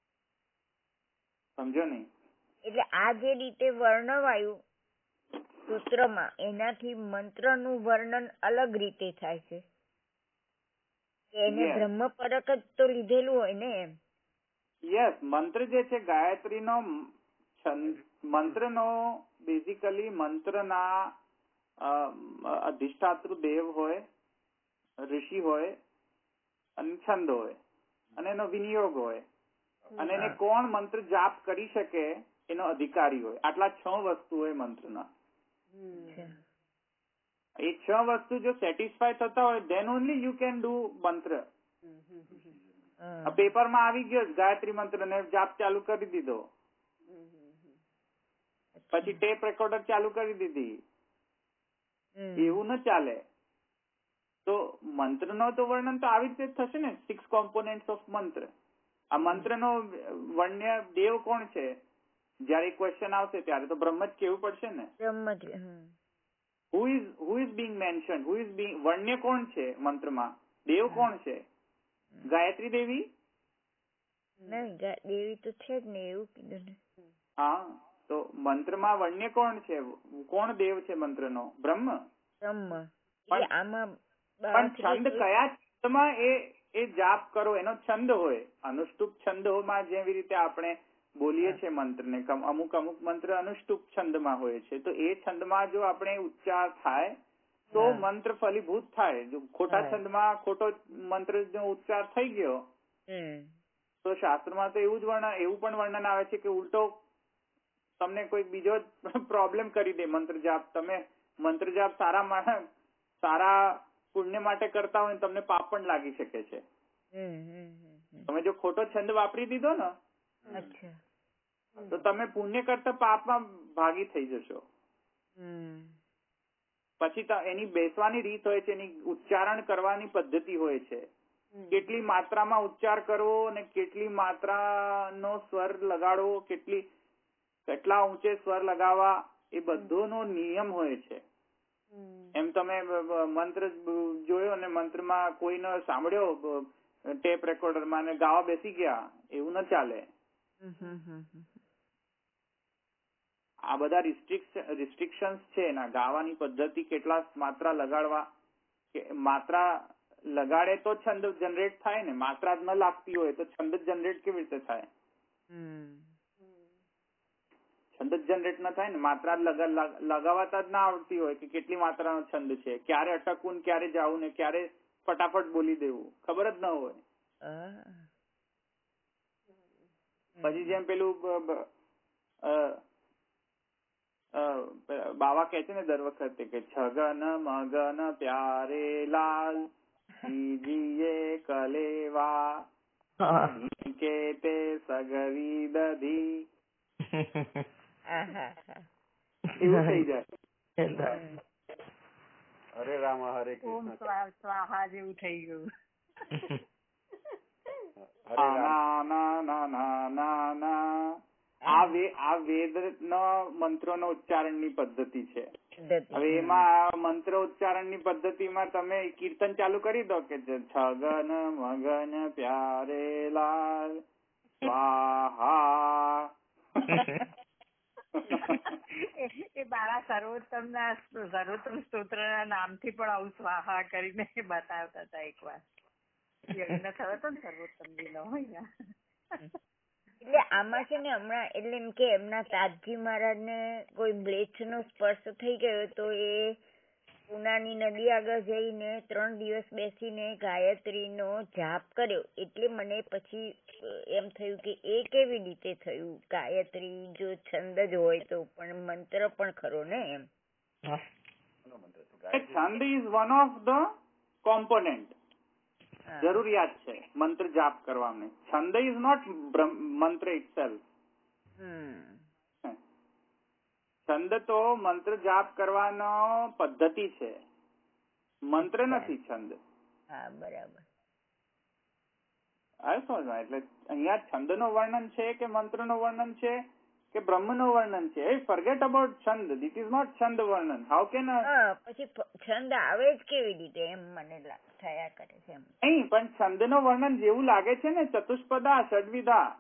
સમજો નહીં? એટલે આ જે રીતે વર્ણવાયું સૂત્રમાં એનાથી મંત્રનું વર્ણન અલગ રીતે થાય છે. એને બ્રહ્મ પરક જ તો લીધેલું હોય ને એમ. યસ, મંત્ર જે છે ગાયત્રીનો મંત્રનો બેઝિકલી મંત્રના અધિષ્ઠાતૃ દેવ હોય, ઋષિ હોય અને છંદ હોય અને એનો વિનિયોગ હોય અને એને કોણ મંત્ર જાપ કરી શકે એનો અધિકારી હોય. આટલા છ વસ્તુ હોય મંત્રના. એ છ વસ્તુ જો સેટિસ્ફાય થતા હોય then only you can do મંત્ર. પેપરમાં આવી ગયો ગાયત્રી મંત્ર ને જાપ ચાલુ કરી દીધો, પછી ટેપ રેકોર્ડર ચાલુ કરી દીધી, એવું ન ચાલે. તો મંત્ર નો તો વર્ણન તો આવી રીતે થશે ને. સિક્સ કોમ્પોનેન્ટ્સ ઓફ મંત્ર. આ મંત્ર નો વર્ણ્ય દેવ કોણ છે? જયારે ક્વેશ્ચન આવશે ત્યારે તો બ્રહ્મ જ કેવું પડશે ને. બ્રહ્મ જ. Hmm. Who is who is being mention, who is being, વર્ણ્ય કોણ છે મંત્રમાં, દેવ કોણ છે? ગાયત્રી દેવી? નહીં, દેવી તો છે જ ને, એવું કીધું ને. હા, તો મંત્રમાં વર્ણ્ય કોણ છે? કોણ દેવ છે મંત્રનો? બ્રહ્મ. બ્રહ્મ. પણ આમાં પણ છંદ કયા છંદમાં એ એ જાપ કરો એનો છંદ હોય. અનુષ્ટુપ છંદોમાં જેવી રીતે આપણે બોલીએ છીએ મંત્રને, અમુક અમુક મંત્ર અનુષ્ટુપ છંદમાં હોય છે, તો એ છંદમાં જો આપણે ઉચ્ચાર થાય તો મંત્ર ફલીભૂત થાય. જો ખોટા છંદમાં ખોટો મંત્ર નો ઉચ્ચાર થઈ ગયો તો શાસ્ત્રમાં તો એવું જ વર્ણન, એવું પણ વર્ણન આવે છે કે ઉલટો તમને કોઈ બીજો પ્રોબ્લેમ કરી દે મંત્ર જાપ. તમે મંત્ર જાપ સારા સારા પુણ્ય માટે કરતા હોય તમને પાપ પણ લાગી શકે છે. તમે જો ખોટો છંદ વાપરી દીધો ને તો તમે પુણ્ય કરતા પાપમાં ભાગી થઈ જશો. પછી એની બેસવાની રીત હોય છે, એની ઉચ્ચારણ કરવાની પદ્ધતિ હોય છે, કેટલી માત્રામાં ઉચ્ચાર કરવો અને કેટલી માત્રાનો સ્વર લગાડવો, કેટલી કેટલા ઊંચે સ્વર લગાવવા, એ બધોનો નિયમ હોય છે. એમ તમે મંત્ર જોયો ને મંત્રમાં કોઈનો સાંભળ્યો ટેપ રેકોર્ડરમાં ને ગાવા બેસી ગયા, એવું ન ચાલે. આ બધા રિસ્ટ્રિક્શન્સ છે એના. ગાવાની પદ્ધતિ, કેટલા માત્રા લગાડવા, માત્રા લગાડે તો છંદ જનરેટ થાય ને. માત્રા જ ન લાગતી હોય તો છંદ જનરેટ કેવી રીતે થાય? છંદ જ જનરેટ ન થાય ને. માત્રા લગાવતા જ ના આવડતી હોય કે કેટલી માત્રાનો છંદ છે, ક્યારે અટકવું ને ક્યારે જવું ને ક્યારે ફટાફટ બોલી દેવું, ખબર જ ન હોય. પછી જેમ પેલું બાવા કે છે ને દર વખતે કે છગન મગન પ્યારે લાલ જીએ કલેવા કે તે સગવી દધી. એવું થઈ જાય. હરે રામ હરે ઓમ સ્વાહા જેવું થઈ ગયું. આ વેદ મંત્રો નો ઉચ્ચારણ ની પદ્ધતિ છે. હવે એમાં મંત્ર ઉચ્ચારણ ની પદ્ધતિમાં તમે કીર્તન ચાલુ કરી દો કે છગન મગન પ્યારે લાલ સ્વાહા. એ બાળા સર્વોત્તમ ના સર્વોત્તમ સ્તોત્ર ના નામથી પણ આવું સ્વાહા કરીને બતાવતા હતા એક વાર. યજ્ઞ થયો હતો ને સર્વોત્તમ નો હોય. એટલે આમાં છે ને હમણાં એટલે એમ કે એમના તાજજી મહારાજ ને કોઈ મ્લેચ્છ નો સ્પર્શ થઈ ગયો તો એ પૂનાની નદી આગળ જઈને ત્રણ દિવસ બેસીને ગાયત્રી નો જાપ કર્યો. એટલે મને પછી એમ થયું કે એ કેવી રીતે થયું? ગાયત્રી જો છંદ જ હોય તો પણ મંત્ર પણ ખરો ને એમ. છંદ is one of the component. જરૂરિયાત છે મંત્ર જાપ કરવાની. છંદ ઇઝ નોટ મંત્ર ઇટસેલ્ફ. છંદ તો મંત્ર જાપ કરવાનો પદ્ધતિ છે, મંત્ર નથી છંદ. હા, બરાબર. એટલે અહીંયા છંદ નું વર્ણન છે કે મંત્ર નું વર્ણન છે કે બ્રહ્મ નું વર્ણન છે? ફોરગેટ અબાઉટ છંદ. ધીસ ઇઝ નોટ છંદ વર્ણન. હાઉ કેન પછી છંદ આવે જ કેવી રીતે એમ મને થયા કરે છે. નહીં, પણ છંદ નું વર્ણન જેવું લાગે છે ને, ચતુષ્પદા ષડવિધા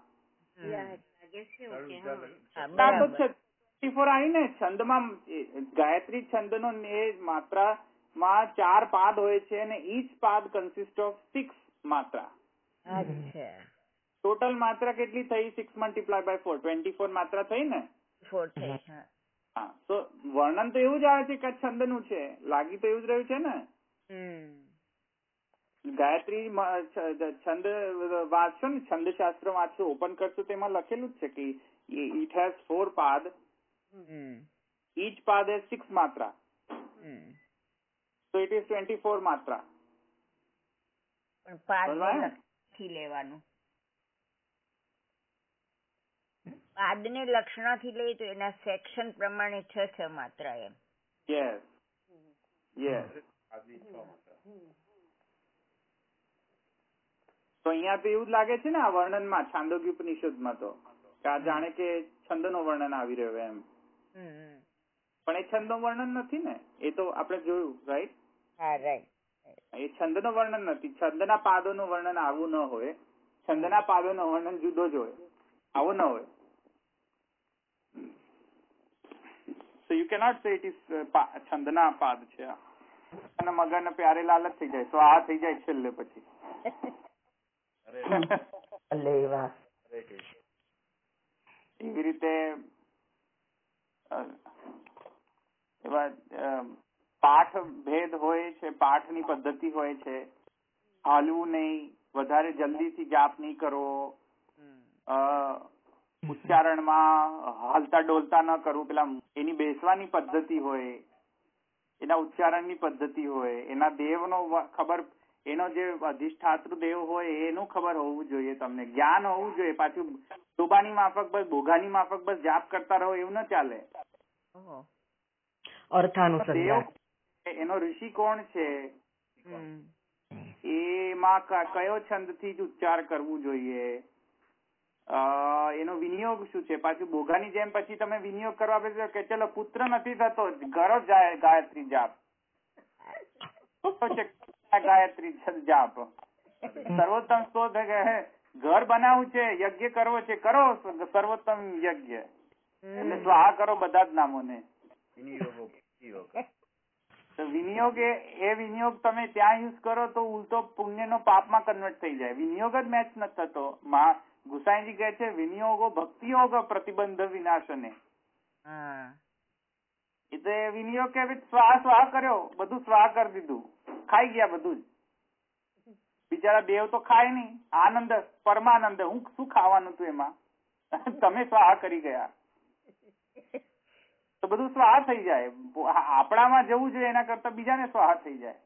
આવી ને છંદમાં. ગાયત્રી છંદ નો માત્રા માં ચાર પાદ હોય છે અને ઈચ પાદ કન્સિસ્ટ ઓફ સિક્સ માત્રા. ટોટલ માત્રા કેટલી થઈ? Six multiply by four, twenty four માત્રા થઈ ને. હા, તો વર્ણન તો એવું જ આવે છે કે છંદ નું છે. લાગી તો એવું જ રહ્યું છે ને. ગાયત્રી છંદ વાંચશો ને, છંદ શાસ્ત્ર વાંચશો, ઓપન કરશો તેમાં લખેલું જ છે કે ઇટ હેઝ ફોર પાદ, ઈચ પાદ હેઝ સિક્સ માત્રા, so it is twenty-four માત્રા. પણ પાદ નથી લેવાનું. પાદ ને લક્ષણાથી લઈએ તો એના સેક્શન પ્રમાણે છ છ માત્રા એમ. Yes yes. તો અહીંયા તો એવું જ લાગે છે ને આ વર્ણનમાં, છાંદોગ્ય ઉપનિષદમાં તો કે આ જાણે કે છંદનો વર્ણન આવી રહ્યો એમ. પણ એ છંદનો વર્ણન નથી ને, એ તો આપણે જોયું, રાઈટ? હા, રાઈટ. એ છંદનો વર્ણન નથી. છંદના પાદોનું વર્ણન આવું ન હોય, છંદના પાદોનું વર્ણન જુદો જ હોય, આવું ન હોય. So you cannot say it is છંદના પાદ છે. અને મગર પ્યારે લાલ જ થઈ જાય તો આ થઈ જાય છેલ્લે પછી. એવી રીતે એવા પાઠ ભેદ હોય છે, પાઠની પદ્ધતિ હોય છે. હાલવું નહીં, વધારે જલ્દીથી જાપ નહીં કરવો, ઉચ્ચારણમાં હાલતા ડોલતા ન કરવું. પેલા એની બેસવાની પદ્ધતિ હોય, એના ઉચ્ચારણની પદ્ધતિ હોય, એના દેવનો ખબર, એનો જે અધિષ્ઠાતૃ દેવ હોય એનું ખબર હોવું જોઈએ, તમને જ્ઞાન હોવું જોઈએ. પાછું ડોબાની માફક બસ બોઘાની માફક બસ જાપ કરતા રહો એવું ન ચાલે. અર્થાનુસંધાન, એનો ઋષિ કોણ છે, એમાં કયો છંદથી જ ઉચ્ચાર કરવું જોઈએ, એનો વિનિયોગ શું છે. પાછું બોઘાની જેમ પછી તમે વિનિયોગ કરવા બેસો કે ચલો પુત્ર નથી થતો, ઘરો જાય ગાયત્રી જાપ, ગાયત્રી જાપ. સર્વોત્તમ સ્તોત્ર ઘર બનાવવું છે, યજ્ઞ કરવો છે, કરો સર્વોત્તમ યજ્ઞ, એટલે સ્વાહા કરો બધા જ નામોને. વિનિયોગ એ વિનિયોગ તમે ત્યાં યુઝ કરો તો ઉલટો પુણ્યનો પાપમાં કન્વર્ટ થઈ જાય. વિનિયોગ જ મેચ નથી થતો. ગુસાઈજી કહે છે વિનિયોગો ભક્તિયોગ પ્રતિબંધ વિનાશને. એટલે વિનિયોગ કે સ્વાહ સ્વાહ કર્યો, બધું સ્વાહ કરી દીધું, ખાઈ ગયા બધું જ. બિચારા દેવ તો ખાય નહીં, આનંદ પરમાનંદ, હું શું ખાવાનું હતું એમાં, તમે સ્વાહ કરી ગયા તો બધું સ્વાહ થઈ જાય. આપણામાં જવું જોઈએ એના કરતા બીજાને સ્વાહ થઈ જાય.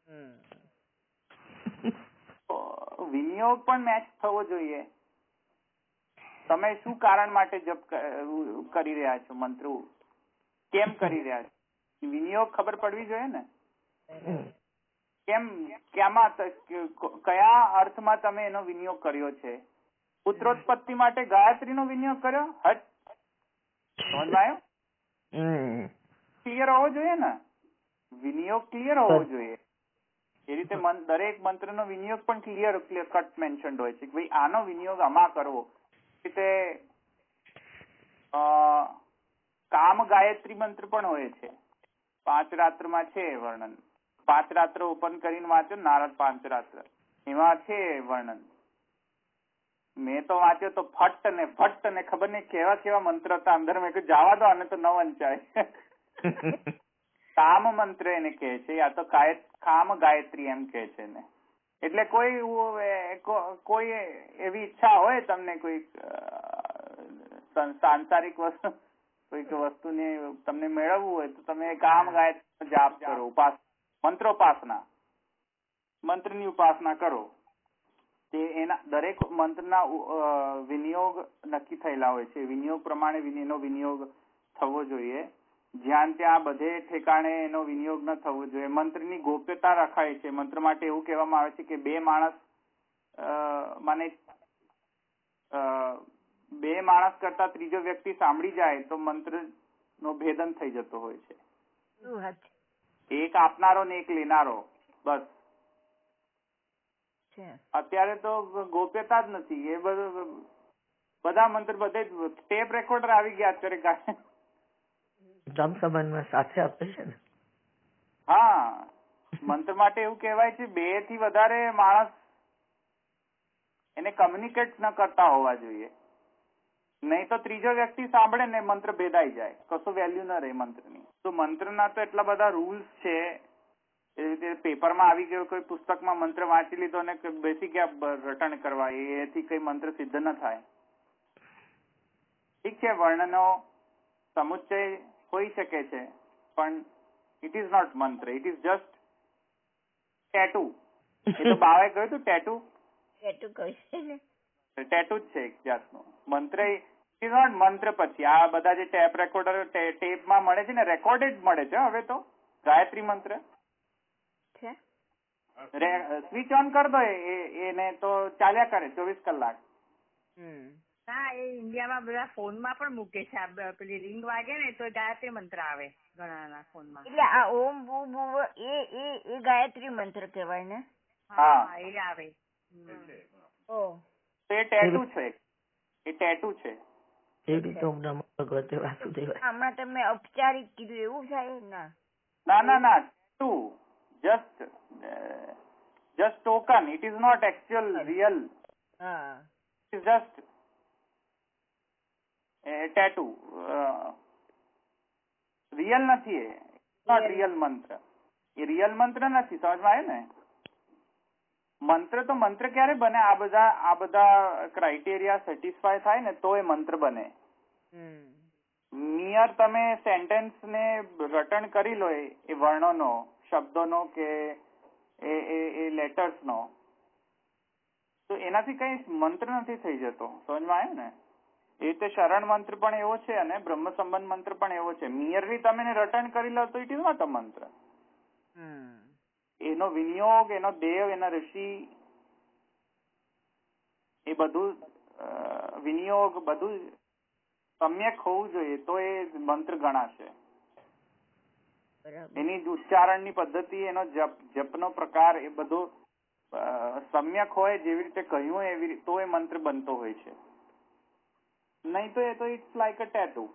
વિનિયોગ પણ મેચ થવો જોઈએ. તમે શું કારણ માટે જપ કરી રહ્યા છો, મંત્ર કેમ કરી રહ્યા છો, વિનિયોગ ખબર પડવી જોઈએ ને. કેમ, ક્યાંમાં, કયા અર્થમાં તમે એનો વિનિયોગ કર્યો છે. પુત્રોત્પત્તિ માટે ગાયત્રીનો વિનિયોગ કર્યો, હટ, સમજ આવ્યો? ક્લિયર હોવો જોઈએ ને, વિનિયોગ ક્લિયર હોવો જોઈએ. એ રીતે દરેક મંત્રનો વિનિયોગ પણ ક્લિયર ક્લિયર કટ મેન્શન્ડ હોય છે કે ભાઈ આનો વિનિયોગ આમાં કરવો. રીતે કામ ગાયત્રી મંત્ર પણ હોય છે, પાંચ રાત્રમાં છે વર્ણન. પાંચ રાત્ર ઓપન કરીને વાંચો નારદ પાંચ રાત્ર, એમાં છે વર્ણન. મેં તો વાંચ્યો તો ફટ ને ફટ ને ખબર નહીં કેવા કેવા મંત્ર હતા અંદર. મેં કહ્યું જવા દો આને તો ન વંચાય. કામ મંત્ર એને કહે છે, યા તો કામ ગાયત્રી એમ કહે છે ને. એટલે કોઈ કોઈ એવી ઈચ્છા હોય તમને, કોઈ સાંસારિક વસ્તુ કોઈક વસ્તુને તમને મેળવવું હોય તો તમે કામ ગાયત્રી જાપ કરો, ઉપાસ મંત્રોપાસના, મંત્રની ઉપાસના કરો. તે એના દરેક મંત્રના વિનિયોગ નક્કી થયેલા હોય છે. વિનિયોગ પ્રમાણે એનો વિનિયોગ થવો જોઈએ. જ્યાં ત્યાં બધે ઠેકાણે એનો વિનિયોગ ન થવો જોઈએ. મંત્રની ગોપ્યતા રખાય છે. મંત્ર માટે એવું કહેવામાં આવે છે કે બે માણસ મને બે માણસ કરતા ત્રીજો વ્યક્તિ સાંભળી જાય તો મંત્ર નો ભેદન થઈ જતો હોય છે. એક આપનારો ને એક લેનારો, બસ. અત્યારે તો ગોપ્યતા જ નથી. એ બધું બધા મંત્ર બધે ટેપ રેકોર્ડર આવી ગયા અત્યારે ગાય સંબંધમાં સાથે આપે છે ને. હા, મંત્ર માટે એવું કહેવાય છે બે થી વધારે માણસ એને કમ્યુનિકેટ ન કરતા હોવા જોઈએ. નહીં તો ત્રીજો વ્યક્તિ સાંભળે ને મંત્ર ભેદાઈ જાય, કશું વેલ્યુ ન રહે મંત્રની. તો મંત્રના તો એટલા બધા રૂલ્સ છે. એ રીતે પેપરમાં આવી ગયો, કોઈ પુસ્તકમાં મંત્ર વાંચી લીધો ને બેસી ગયા રટણ કરવા, એથી કઈ મંત્ર સિદ્ધ ન થાય. ઠીક છે, વર્ણનો સમુચ્ચય હોઈ શકે છે, પણ ઇટ ઇઝ નોટ મંત્ર, ઇટ ઇઝ જસ્ટ ટેટુ. એ તો બાવાએ કહ્યું હતું ટેટુ, ટેટુ કહ્યું છે ને, ટેટુ જ છે એક જાતનું. મંત્ર ઇટ ઇઝ નોટ મંત્ર. પછી આ બધા જે ટેપ રેકોર્ડર ટેપમાં મળે છે ને, રેકોર્ડેડ મળે છે હવે તો. ગાયત્રી મંત્ર સ્વિચ ઓન કરી દો એને તો ચાલ્યા કરે ચોવીસ કલાક. હા, એ ઇન્ડિયામાં બધા ફોનમાં પણ મૂકે છે. આ પેલી રિંગ વાગે ને તો ગાયત્રી મંત્ર આવે ઘણાના ફોનમાં. એટલે આ ઓમ બુ બુ એ એ એ ગાયત્રી મંત્ર કહેવાય ને? હા, એ આવે. ઓ એ ટેટુ છે, એ ટેટુ છે. એવી તો નમો ભગવતે વાસુદેવાય. આમાં તમે ઔપચારિક કીધું એવું થાય ના? ના ના ના, tattoo just just token. It is not actual real. હા, it is just tattoo. Real નથી, એ નોટ રિયલ મંત્ર. એ રિયલ મંત્ર નથી. સમજમાં આવ્યું ને? મંત્ર તો મંત્ર ક્યારે બને? આ બધા આ બધા ક્રાઇટેરિયા સેટિસ્ફાય થાય ને તો એ મંત્ર બને. નિયર તમે સેન્ટેન્સ ને રટણ કરી લો એ વર્ણોનો, શબ્દોનો કે એ એ લેટર્સ નો, તો એનાથી કઈ મંત્ર નથી થઈ જતો. સમજમાં આવ્યું ને? એ રીતે શરણ મંત્ર પણ એવો છે અને બ્રહ્મ સંબંધ મંત્ર પણ એવો છે. મિયરલી તમે રટણ કરી લો તો ઇટ ઇઝ નોટ અ મંત્ર. એનો વિનિયોગ, એનો દેવ, એના ઋષિ, એ બધું વિનિયોગ બધું સમ્યક હોવું જોઈએ તો એ મંત્ર ગણાશે. એની ઉચ્ચારણની પદ્ધતિ, એનો જપ જપનો પ્રકાર એ બધો સમ્યક હોય, જેવી રીતે કહ્યું હોય એવી રીતે તો એ મંત્ર બનતો હોય છે. નહીં તો એ તો ઇટ્સ લાઈક અ ટેટુ.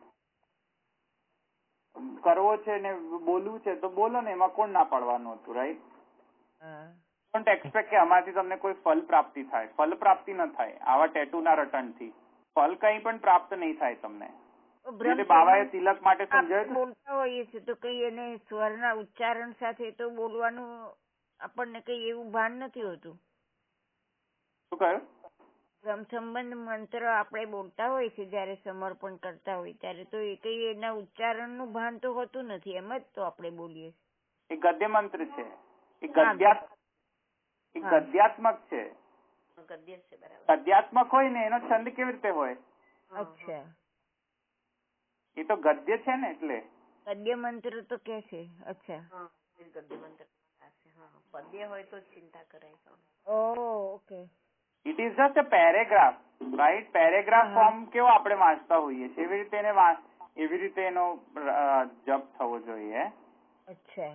કરવો છે ને બોલવું છે તો બોલો ને, એમાં કોણ ના પાડવાનું હતું, રાઈટ? ડોન્ટ એક્સપેક્ટ કે આમાંથી તમને કોઈ ફલ પ્રાપ્તિ થાય. ફલ પ્રાપ્તિ ન થાય આવા ટેટુના રટણથી. ફલ કઈ પણ પ્રાપ્ત નહીં થાય તમને. બાબાએ તિલક માટે સમજાવ્યું બોલતા હોઈએ છે તો કઈ એને સ્વરના ઉચ્ચારણ સાથે તો બોલવાનું આપણને કઈ એવું ભાન નથી હોતું. શું કહ્યું? બ્રહ્મ સંબંધ મંત્ર આપણે બોલતા હોય છે જયારે સમર્પણ કરતા હોય ત્યારે, તો એ કઈ એના ઉચ્ચારણનું ભાન તો હોતું નથી, એમ જ તો આપણે બોલીએ. એ ગદ્ય મંત્ર છે. એ ગદ્યાત્મક એ ગદ્યાત્મક છે. ગદ્યાત્મક હોય ને એનો છંદ કેવી રીતે હોય? અચ્છા, એ તો ગદ્ય છે ને, એટલે ગદ્ય મંત્ર તો કે છે. અચ્છા, ગદ્ય મંત્ર પદ્ય હોય તો ચિંતા કરાય. Oh, okay. It is just a paragraph, right? Paragraph form કેવો આપણે વાંચતા હોઈએ છીએ એવી રીતે એને એવી રીતે એનો જપ થવો જોઈએ. અચ્છા.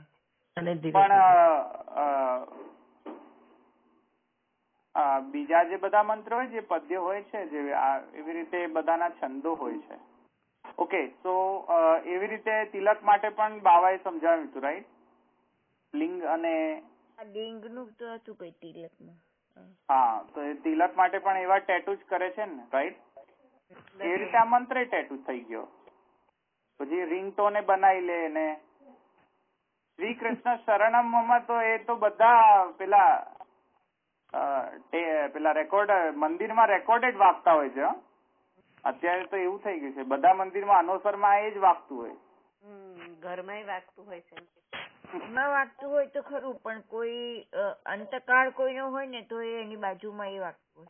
પણ બીજા જે બધા મંત્ર હોય, જે પદ્ય હોય છે, જે એવી રીતે બધાના છંદો હોય છે. ઓકે, તો એવી રીતે તિલક માટે પણ બાવાએ સમજાવ્યું હતું, રાઈટ? લિંગ અને લિંગ નું તો હતું કઈ તિલકમાં. હા, તો એ તિલક માટે પણ એવા ટેટુ જ કરે છે ને, રાઈટ? એ રીતે આ મંત્ર ટેટુ થઈ ગયો. પછી રિંગટોને બનાવી લે ને શ્રી કૃષ્ણ શરણમમાં તો એ તો બધા પેલા પેલા રેકોર્ડ મંદિરમાં રેકોર્ડેડ વાગતા હોય છે. અત્યારે તો એવું થઈ ગયું છે બધા મંદિરમાં અનોસરમાં એ જ વાગતું હોય. ઘરમાં વાગતું હોય છે. ઘરમાં વાગતું હોય તો ખરું, પણ કોઈ અંતકાળ કોઈનો હોય ને તો એની બાજુમાં એ વાગતું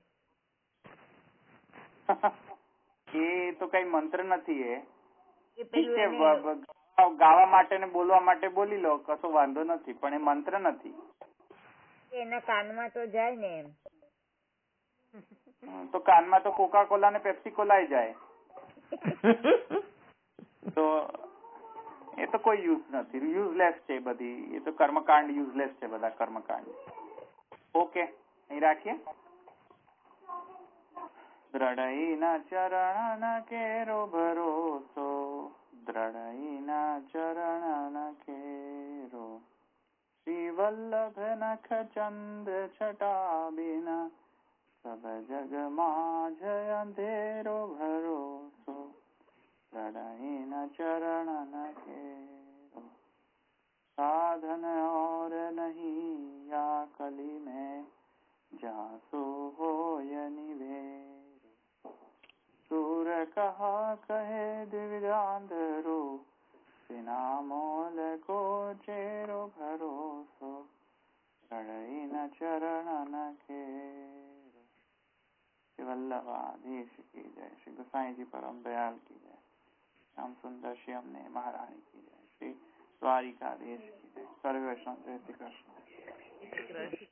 હોય. એ તો કઈ મંત્ર નથી. એ ઠીક છે, ગાવા માટે ને બોલવા માટે બોલી લો, કશો વાંધો નથી, પણ એ મંત્ર નથી. એના કાનમાં તો જાય ને એમ. તો કાનમાં તો કોકા કોલા ને પેપ્સી કોલા જાય. તો એ તો કોઈ યુઝ નથી, યુઝલેસ છે બધી. એ તો કર્મકાંડ યુઝલેસ છે બધા કર્મકાંડ. ઓકે, અહીં રાખીએ. દ્રઢઈના ચરણ કેરો ભરોસો, દ્રઢઈના ચરણ કેરો, શ્રી વલ્લભ નખ ચંદ છટા બિના, સબ જગ માઝ અંધેરો ભરોસો, દ્રઢઈના ચરણ કેરો, साधन और नहीं या कली में, जहाँ सो होय निवेरो, सूर कहा कहे दिव्यांधरो, बिना मोल को चेरो भरोસો, દ્રઢઈના ચરણ કેરો. શ્રી વલ્લભાધીશ કી જય. શ્રી गोसाईजी परम दयाल की जय. श्याम सुंदर श्री अम्ने महारानी की जय. श्री द्वारिकाधीश की जय. सर्वे वैष्णव जय श्री कृष्ण.